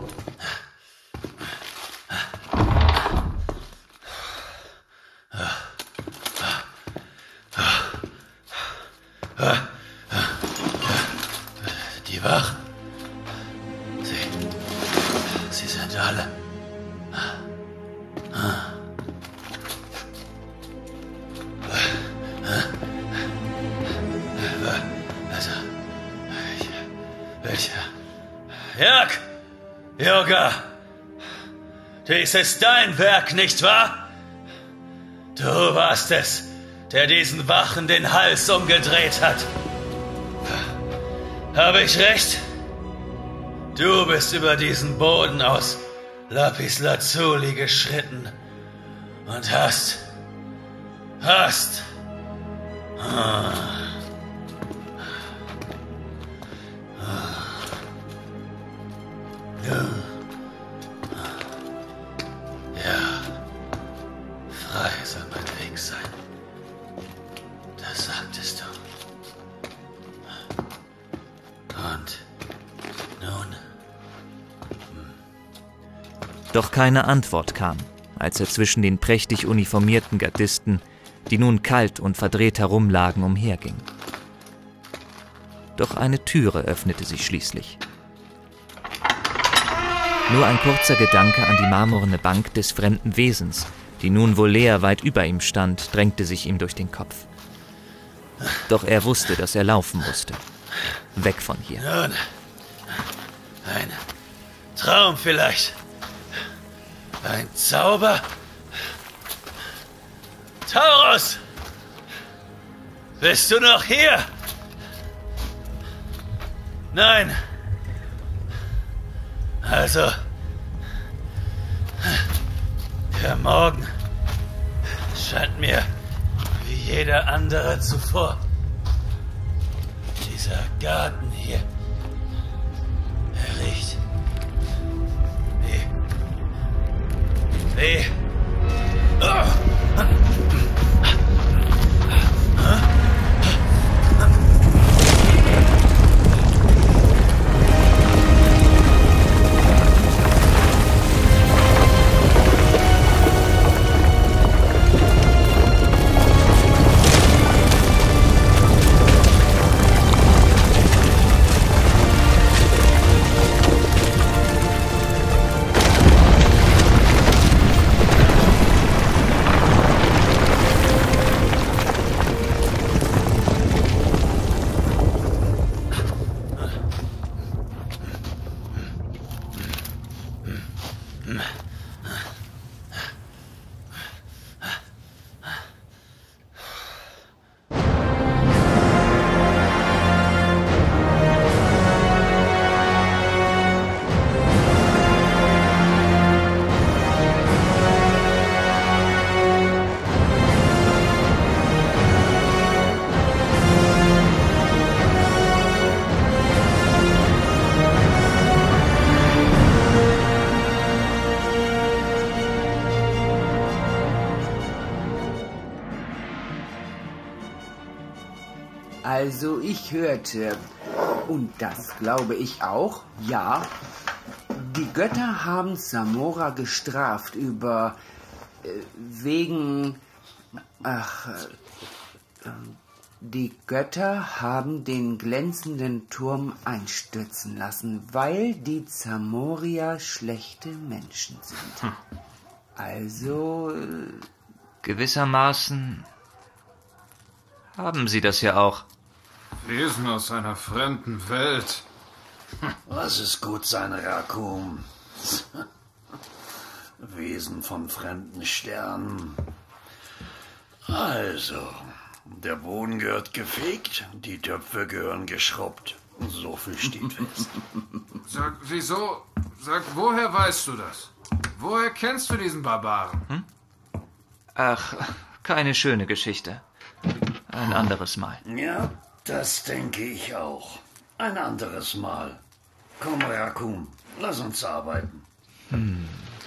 Die Wachen. Sie... Sie sind alle... Also... Welcher... Jak! Yoga! Dies ist dein Werk, nicht wahr? Du warst es, der diesen Wachen den Hals umgedreht hat. Habe ich recht? Du bist über diesen Boden aus Lapis Lazuli geschritten und hast... hast... Ah. Ja, frei soll mein Weg sein. Das sagtest du. Und nun? Doch keine Antwort kam, als er zwischen den prächtig uniformierten Gardisten, die nun kalt und verdreht herumlagen, umherging. Doch eine Türe öffnete sich schließlich. Nur ein kurzer Gedanke an die marmorne Bank des fremden Wesens, die nun wohl leer weit über ihm stand, drängte sich ihm durch den Kopf. Doch er wusste, dass er laufen musste. Weg von hier. Nun, ein Traum vielleicht. Ein Zauber. Taurus! Bist du noch hier? Nein. Also, der Morgen scheint mir wie jeder andere zuvor. Dieser Garten hier, er riecht wie... wie... Oh. Also ich hörte, und das glaube ich auch, ja, die Götter haben Zamora gestraft über, äh, wegen, ach, äh, die Götter haben den glänzenden Turm einstürzen lassen, weil die Zamorier schlechte Menschen sind. Hm. Also... Äh, gewissermaßen haben sie das ja auch. Wesen aus einer fremden Welt. Was ist gut sein, Rakum? Wesen von fremden Sternen. Also, der Boden gehört gefegt, die Töpfe gehören geschrubbt. So viel steht fest. Sag, wieso? Sag, woher weißt du das? Woher kennst du diesen Barbaren? Hm? Ach, keine schöne Geschichte. Ein anderes Mal. Ja, das denke ich auch. Ein anderes Mal. Komm, Rakum, lass uns arbeiten. Hm.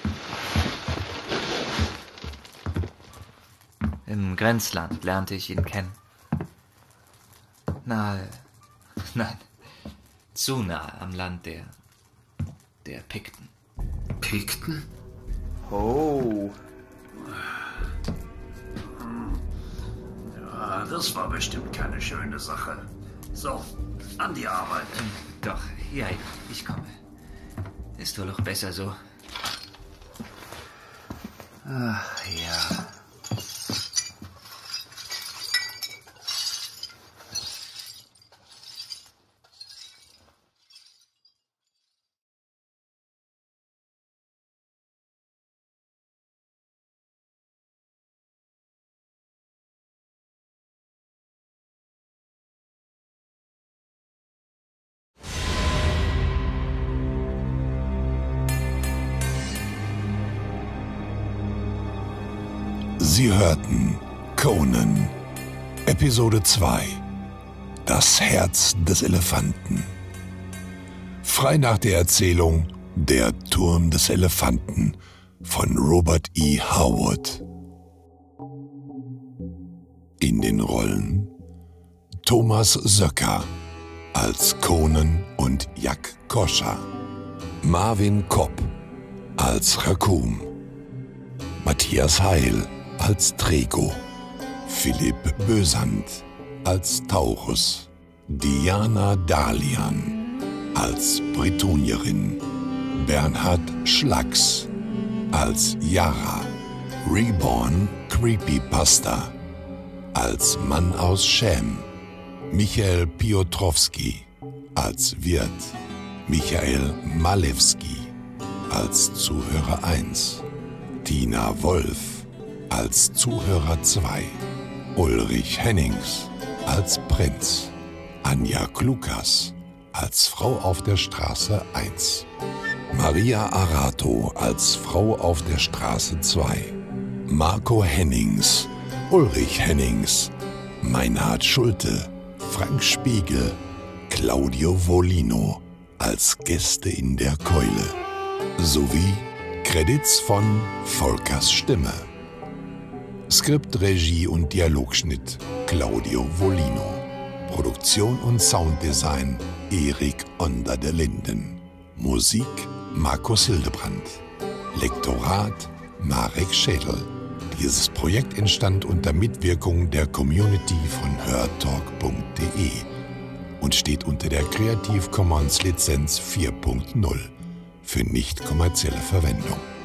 Im Grenzland lernte ich ihn kennen. Nahe, nein, zu nahe am Land der, der Pikten. Pikten? Oh. Ja, das war bestimmt keine schöne Sache. So, an die Arbeit. Doch, ja, ich komme. Ist wohl auch besser so. Ach ja. Sie hörten Conan, Episode zwei, Das Herz des Elefanten. Frei nach der Erzählung Der Turm des Elefanten von Robert E. Howard. In den Rollen Thomas Söcker als Conan und Jak Koscha, Marvin Kopp als Raccoon, Matthias Heil als Trego, Philipp Bösand als Taurus, Diana Dalian als Bretonierin, Bernhard Schlacks als Yara, Reborn Creepypasta als Mann aus Schem, Michael Piotrowski als Wirt, Michael Malewski als Zuhörer eins, Tina Wolf als Zuhörer zwei, Ulrich Hennings als Prinz, Anja Klukas als Frau auf der Straße eins, Maria Arato als Frau auf der Straße zwei, Marco Hennings, Ulrich Hennings, Meinhard Schulte, Frank Spiegel, Claudio Volino als Gäste in der Keule, sowie Credits von Volkers Stimme. Skript, Regie und Dialogschnitt Claudio Volino. Produktion und Sounddesign Erik Onder de Linden. Musik Markus Hildebrand. Lektorat Marek Schädel. Dieses Projekt entstand unter Mitwirkung der Community von hörtalk punkt de und steht unter der Creative Commons Lizenz vier Punkt null für nicht kommerzielle Verwendung.